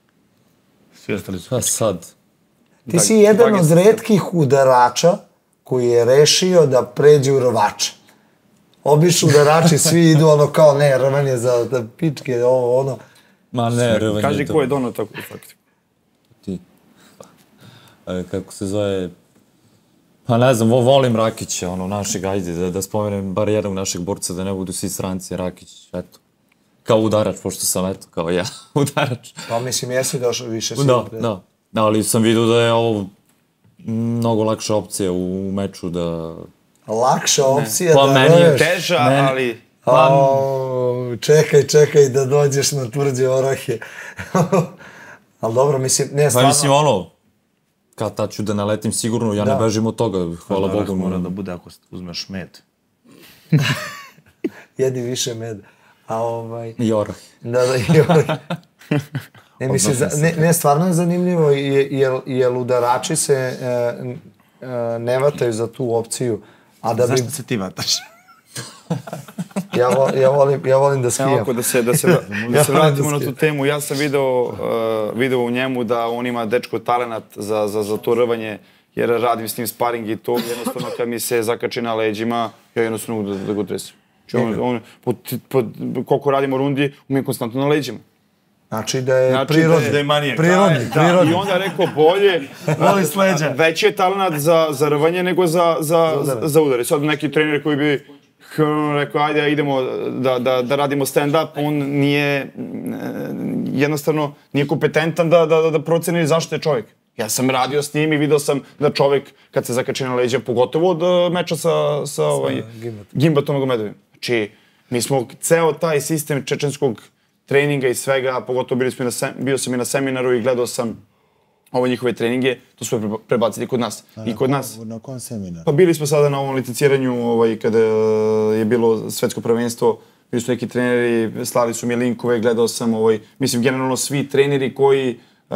Svi ostali su. pa sad... Ti si jedan od retkih udarača koji je rešio da pređe u rvača. Obično udarači svi idu ono kao ne, rvanje za da pičke, ovo, ono. Ma ne, rvanje... Kaži to- ko je donao takvu taktiku. Ti. E, kako se zove... Pa ne znam, vo- volim Rakića, ono, našeg, ajde, da, da spomenem bar jednog našeg borca, da ne budu svi stranci, Rakić, eto. Kao udarač, pošto sam, eto, kao ja, udarač. Pa mislim, jesi došao više si Da, pred- da. Ali sam vidio da je ovo mnogo lakša opcija u meču da... Lakša opcija Pa da meni je rveš. Teža, Meni- ali... Au, čekaj, čekaj da dođeš na tvrđe orahe. Ali dobro, mislim, ne, Pa stvarno, mislim, ono, kad tad ću da naletim sigurno, ja Da. ne bežim od toga, hvala Orah Bogu. mora da bude ako uzmeš med. jedi više meda. A ovaj... I orah. Da, da, i ovaj... Ne, mislim, za, ne, ne, stvarno je zanimljivo, je- jer, jer udarači se e, e, ne vataju za tu opciju, a da bi... Zašto se ti vataš? Ja, vo, ja, volim, ja volim da Evo skijam. ako da se, da se, da Ja se volim vratimo da na tu skijam. temu, ja sam video, uh, video u njemu da on ima dečko talenat za, za, za to rvanje, jer radim s njim sparing i to, jednostavno kad mi se zakači na leđima, ja jednostavno mogu da, da ga tresem. Znači on, on, po, po, koliko radimo rundi, on mi je konstantno na leđima. Znači da je Znači prirodni. da je manijak. Prirodni, Da, prirodni. i onda je rekao bolje, Voli s leđa. veći je talenat za, za rvanje nego za, za, za, za udare. Sad neki trener koji bi hm, rekao, ajde, idemo da, da, da radimo stand-up, on nije, eh, jednostavno, nije kompetentan da, da, da proceni zašto je čovjek. Ja sam radio s njim i video sam da čovjek, kad se zakači na leđa, pogotovo od uh, meča sa, sa ovaj, Gimbatom Magomedovim. Znači, mi smo ceo taj sistem čečenskog treninga i svega, pogotovo bili smo i na sem, bio sam i na seminaru i gledao sam ove njihove treninge, to smo pre- prebacili kod nas. I kod nas. Na kom seminaru? Pa bili smo sada na ovom licenciranju ovaj, kada je bilo svetsko prvenstvo isto neki treneri, slali su mi linkove, gledao sam, ovaj, mislim, generalno svi treneri koji, uh,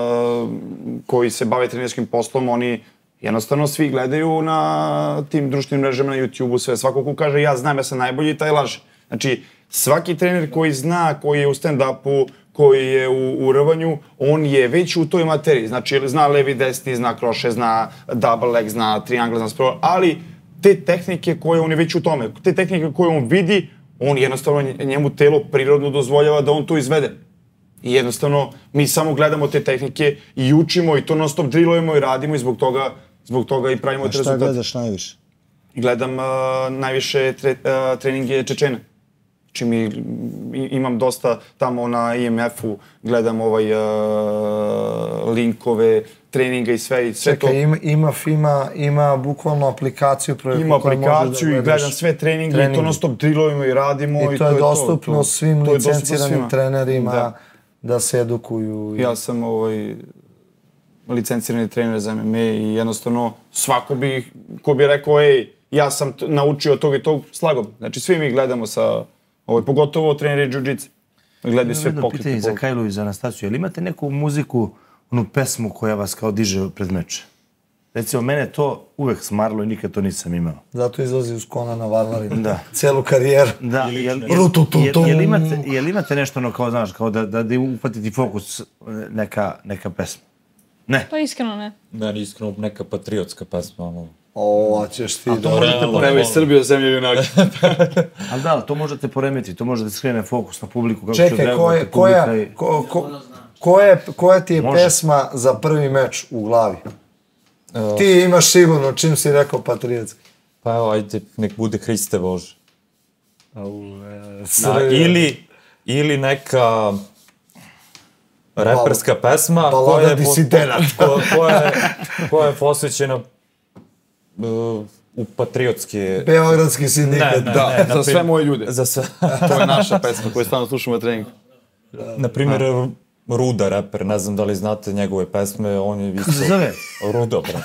koji se bave trenerskim poslom, oni jednostavno svi gledaju na tim društvenim mrežama, na YouTube-u, sve. Svako ko kaže ja znam, ja sam najbolji, taj laže. Znači, svaki trener koji zna, koji je u stand-upu, koji je u, u rvanju, on je već u toj materiji. Znači, zna levi, desni, zna kroše, zna double leg, zna triangle, zna sprawl, ali te tehnike koje on je već u tome, te tehnike koje on vidi, on jednostavno njemu telo prirodno dozvoljava da on to izvede. I jednostavno, mi samo gledamo te tehnike i učimo i to non stop drillujemo i radimo i zbog toga, zbog toga i pravimo te rezultate. A šta gledaš najviše? Gledam uh, najviše tre, uh, treninge Čečena. Znači mi imam dosta tamo na I M F-u, gledam ovaj uh, linkove, treninga i sve i sve Čekaj, to. Ima, ima FIMA, ima bukvalno aplikaciju preko Ima koje možeš aplikaciju da i gledam sve treninge, treninge i to non stop drillujemo i radimo. I to, i je, to je dostupno to. svim to je dostupno licenciranim svima. trenerima da. Da. da se edukuju. I... Ja sam ovaj, licencirani trener za M M A i jednostavno svako bi, ko bi rekao, ej, ja sam t- naučio tog i tog, slagom. Znači svi mi gledamo sa, ovaj, pogotovo treneri jiu-jitsu. Gledaju sve pokrete. Pitanje za Kajlu i za Anastasiju, jel imate neku muziku, onu pesmu koja vas kao diže pred meče? Recimo, mene to uvek smarlo i nikad to nisam imao. Zato izlazi uz Kona na Varvarin. Da. Celu karijeru. Da, jel, jel, jel, jel, imate, jel imate nešto ono kao, znaš, kao da, da, da upatiti fokus neka, neka pesma? Ne. Pa iskreno ne. Meni iskreno neka patriotska pesma, ono. O, a ćeš ti A to da... možete Realno, poremetiti. Srbija, zemlja junaka. Ali da, to možete poremetiti, to može da skrene fokus na publiku. Kako Čekaj, ko je, koja, i... ko, ko, koja, koja ti je Može. pesma za prvi meč u glavi? Uh, ti imaš sigurno, čim si rekao patriotski. Pa evo, ajde, nek bude Hriste Bože. Au, e, Da, ili, ili neka reperska pesma balada koja je, po- disidenata. ko- koja je, koja je posvećena uh, u patriotske... Beogradski sindikat. Ne, ne, Da, ne, za naprim- sve moje ljude. Za sve. To je naša pesma koju stalno slušamo na treningu. Naprimjer, Ruda, reper, ne znam da li znate njegove pesme, on je visok... Kako se zove? Ruda, bro.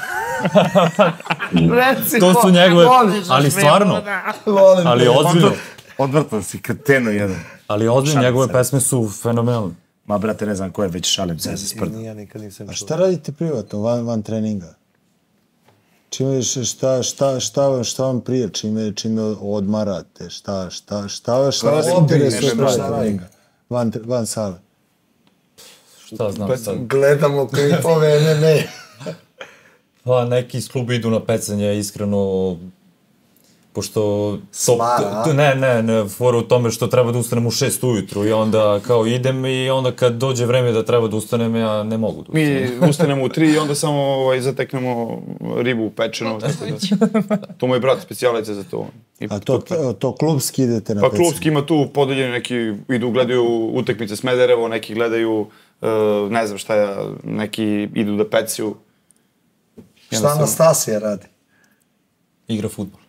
Reci, To su njegove, ali stvarno, volim ali te. ozbiljno, Odvrtan si, kreteno jedan. ali ozbiljno, Šalim njegove se. pesme su fenomenalne. Ma, brate, ne znam ko je, već šalim se, ja se sprdam. Ja nikad nisam A čuo. šta radite privatno, van, van treninga? Čime, šta, šta, šta, vam, šta vam prije, čime, čime odmarate, šta, šta, šta, šta vas Hobi, interesuje nešto, šta van treninga? Van, van sale. Šta znam sad? Gledamo klipove M M A. Pa neki iz kluba idu na pecanje, iskreno, pošto... To, Smara, a? to, ne, ne, ne, fora u tome što treba da ustanem u šest ujutru i onda kao idem i onda kad dođe vreme da treba da ustanem, ja ne mogu da ustanem. Mi ustanemo u tri i onda samo ovaj, zateknemo ribu pečenu. Tako da. To moj brat specijalac je za to. I A to, to klubski idete na Pa pecanje? klubski ima tu podeljeni, neki idu, gledaju utakmice Smederevo, neki gledaju, uh, ne znam šta ja, neki idu da pecaju. Šta Anastasija radi? Igra fudbal.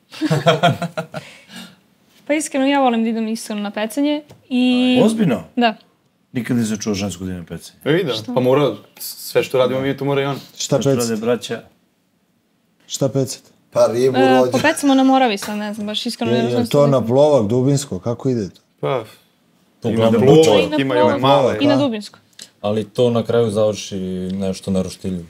Pa iskreno ja volim da idem iskreno na pecanje i... Ozbiljno? Da. Nikad nisam čuo žensko da ima pecanje. E vidi, pa mora, sve što radimo mi to mora i on. Šta Što rade pecate? braća? Šta pecate? Pa ribu E, rođe. popecamo na Moravi sad, ne znam, baš iskreno ne Je, znam. je to na Plovak, Dubinsko, kako ide to? Pa, To ima uglavnom Plovak, Lučaj, I na ima i ove Plovak, male. I na Dubinsko. ali to na kraju završi nešto na roštilju.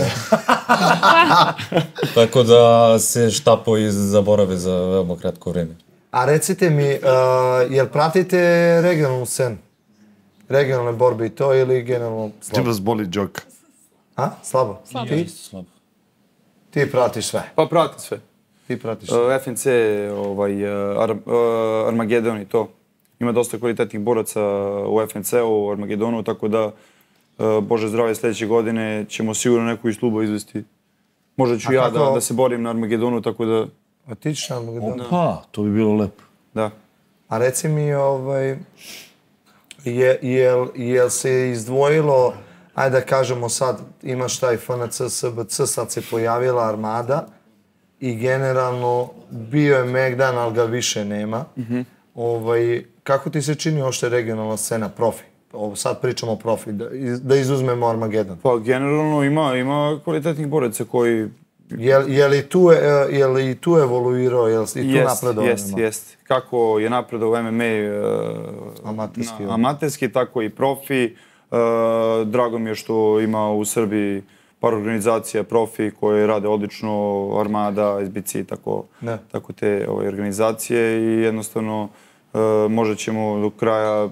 Tako da se štapovi zaborave za veoma kratko vreme. A recite mi, uh, jel pratite regionalnu scenu? Regionalne borbe i to ili generalno slabo? Treba zboli džoka. A? Slabo? Slabo. Ti? Slabo. Ti pratiš sve. Pa prati sve. Ti pratiš sve. Uh, F N C, ovaj, uh, Ar, uh, Armagedon i to. Ima dosta kvalitetnih boraca u F N C-u, u Armagedonu, tako da, uh, Bože zdravlje, sljedeće godine ćemo sigurno neku iz kluba izvesti. Možda ću A ja kako- da, da se borim na Armagedonu, tako da, A ti ćeš nam Armagedon? Pa, to bi bilo lepo. da. A reci mi, ovaj, je, jel, jel se izdvojilo, ajde da kažemo sad, imaš taj F N C, S B C, sad se pojavila Armada i generalno bio je Megdan, ali ga više nema. Mm-hmm. Ovaj, kako ti se čini ošte regionalna scena, profi? Ovo, sad pričamo o profi, da, iz- da izuzmemo Armagedon. Pa generalno ima, ima kvalitetnih boraca koji Je, je, li tu, je li tu evoluirao, je li i tu jest, napredovao? Jest, jest. Kako je napredovao M M A uh, amaterski, na, amaterski, tako i profi. Uh, drago mi je što ima u Srbiji par organizacija profi koje rade odlično, Armada, S B C, tako, tako te ove, organizacije i jednostavno uh, možda ćemo do kraja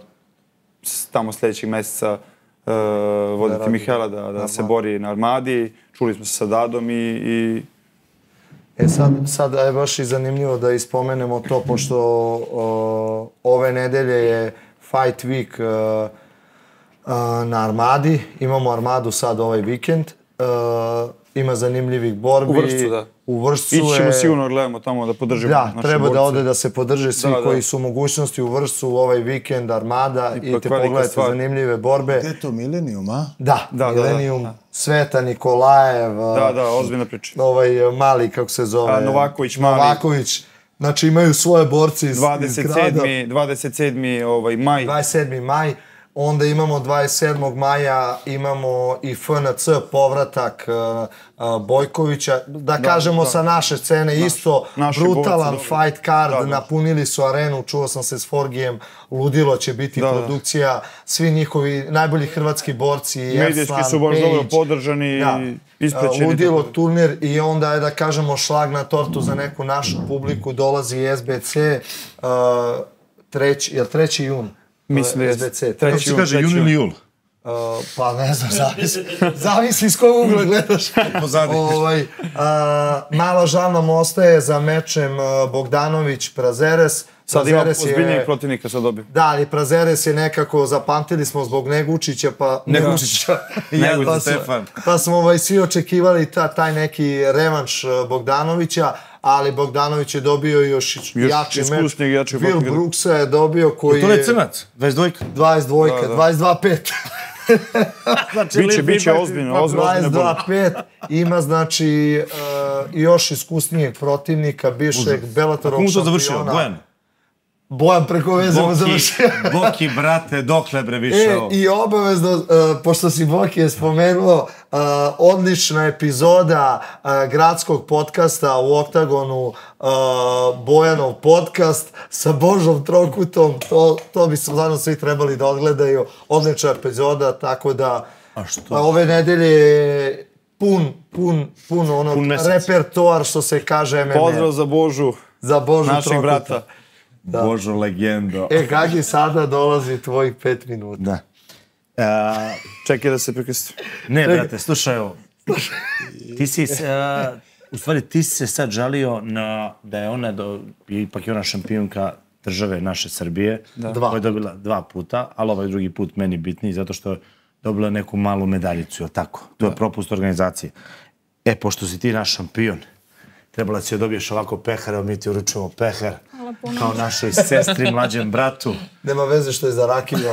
tamo sljedećeg mjeseca uh, voditi da Mihajla da, da se bori na Armadi. Čuli smo se sa Dadom i... i... E sad, sad je baš i zanimljivo da ispomenemo to, pošto uh, ove nedelje je Fight Week uh, uh, na Armadi. Imamo Armadu sad ovaj vikend. Uh, ima zanimljivih borbi. U Vršcu, da. U Vršcu Ići ćemo je... sigurno, gledamo tamo da podržimo da, naše borce. Da, treba da ode da se podrže svi da, koji da. su u mogućnosti u Vršcu ovaj vikend Armada i, i te pogledajte stvar. Zanimljive borbe. Gde je to, Millennium, a? Da, da Millennium, da, da. Sveta Nikolajev. Da, da, ozbiljna priča. Ovaj mali, kako se zove? A, Novaković, mali. Novaković. Znači imaju svoje borci iz, dvadeset sedmi, iz dvadeset sedmi ovaj, maj. dvadeset sedmi maj. Onda imamo dvadeset sedmog maja, imamo i F N C, povratak uh, uh, Bojkovića. Da, da kažemo da. Sa naše scene naš, isto, brutalan borci, fight card, da, da. Napunili su arenu, čuo sam se s Forgijem, ludilo će biti da, produkcija, da. Svi njihovi najbolji hrvatski borci, medijski su baš dobro podržani i isprećeni. Ludilo turnir i onda je da kažemo šlag na tortu za neku našu publiku, dolazi S B C, uh, treći, je li treći jun? Mislim da je S B C. Kako se kaže, jun ili jul? Uh, pa ne znam, zavisi, zavisi s kog ugla gledaš. ovaj, uh, malo žal nam ostaje za mečem uh, Bogdanović-Prazeres. Sad ima ozbiljnijeg protivnika sad dobio. Da, ali Prazeres je nekako, zapamtili smo zbog Negučića, pa... Negučića. Negučić Stefan. Pa smo ovaj, svi očekivali ta, taj neki revanš Bogdanovića, ali Bogdanović je dobio još, još jači meč. Will Brooksa je dobio koji je... To je crnac, dvadeset dvojka. dvadeset dvojka, dvadeset dva pet. Znači, biće, biće ozbiljno, ozbiljno. dvadeset dva pet ima, znači, uh, još iskusnijeg protivnika, bivšeg Bellatorov šampiona. Kako mu to završio? Bojan? Bojan preko veze mu završio. Boki, brate, dokle bre više ovo? E, i obavezno, uh, pošto si Boki je spomenuo, uh, odlična epizoda uh, gradskog podcasta u Oktagonu, uh, Bojanov podcast sa Božom Trokutom, to, to bi stvarno svi trebali da odgledaju. Odlična epizoda, tako da A što? A ove nedelje pun, pun, pun onog pun repertoar, što se kaže M M A. Pozdrav za Božu, za Božu našeg Trokuta. brata. Da. Božo legendo. E, Gagi, sada dolazi tvojih pet minuta. Da. A, čekaj da se prekristi. Ne, čekaj. Brate, slušaj ovo. Ti si, a, u stvari, ti si se sad žalio na, da je ona, do, ipak je ona šampionka države naše Srbije. Da. Dva. Koja je dobila dva puta, ali ovaj drugi put meni bitniji, zato što je dobila neku malu medaljicu, je tako? To je propust organizacije. E, pošto si ti naš šampion, trebala si da dobiješ ovako pehar, evo mi ti uručujemo pehar, kao našoj sestri, mlađem bratu. Nema veze što je za rakiju.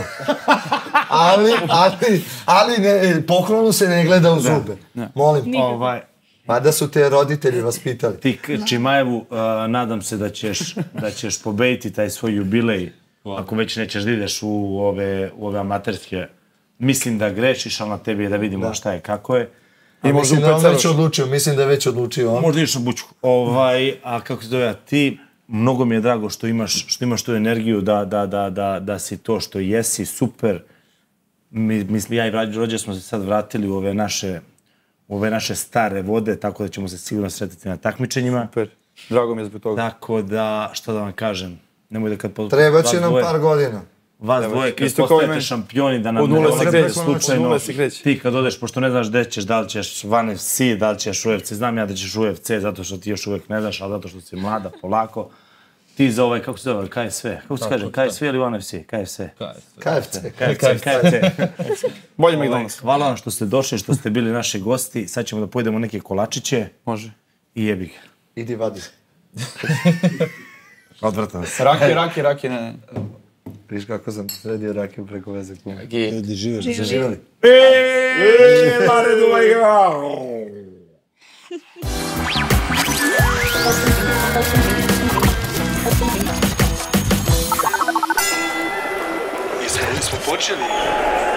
ali, ali, ali ne, poklonu se ne gleda u zube. Da. Molim. Ovaj, pa da su te roditelji vaspitali. Ti, Čimajevu, uh, nadam se da ćeš, da ćeš pobediti taj svoj jubilej, wow. Ako već nećeš da ideš u ove, u ove amaterske. Mislim da grešiš, ali na tebi je da vidimo da. Šta je, kako je. I mislim da on već odlučio, mislim da je već odlučio on. Možda ideš na bučku. Ovaj, a kako se zove, ti, mnogo mi je drago što imaš, što imaš tu energiju da, da, da, da, da si to što jesi, super. Mi, mislim, ja i Rođer smo se sad vratili u ove naše, u ove naše stare vode, tako da ćemo se sigurno sretati na takmičenjima. Super, drago mi je zbog toga. Tako da, što da vam kažem, nemoj da kad... Treba će nam par godina. Vas dvoje, kad postajete šampioni, da nam ne odete slučajno, ti kad odeš, pošto ne znaš gde ćeš, da li ćeš van F C, da li ćeš u F C, znam ja da ćeš u F C, zato što ti još uvek ne daš, ali zato što si mlada, polako. Ti za ovaj, kako se zove, K S V, kako se kaže, K S V ili One F C? K F C. K F C. K F C, K F C. Bolje McDonald's. Hvala vam što ste došli, što ste bili naši gosti. Sad ćemo da pojedemo neke kolačiće. Može. I jebi ga. Idi vadi. Odvratan se. Raki, raki, raki, ne, ne. Viš kako sam sredio rakiju preko veze kume. Ljudi, živjeli. Živjeli. Eee, Mare Duvajga! Jesmo li smo počeli?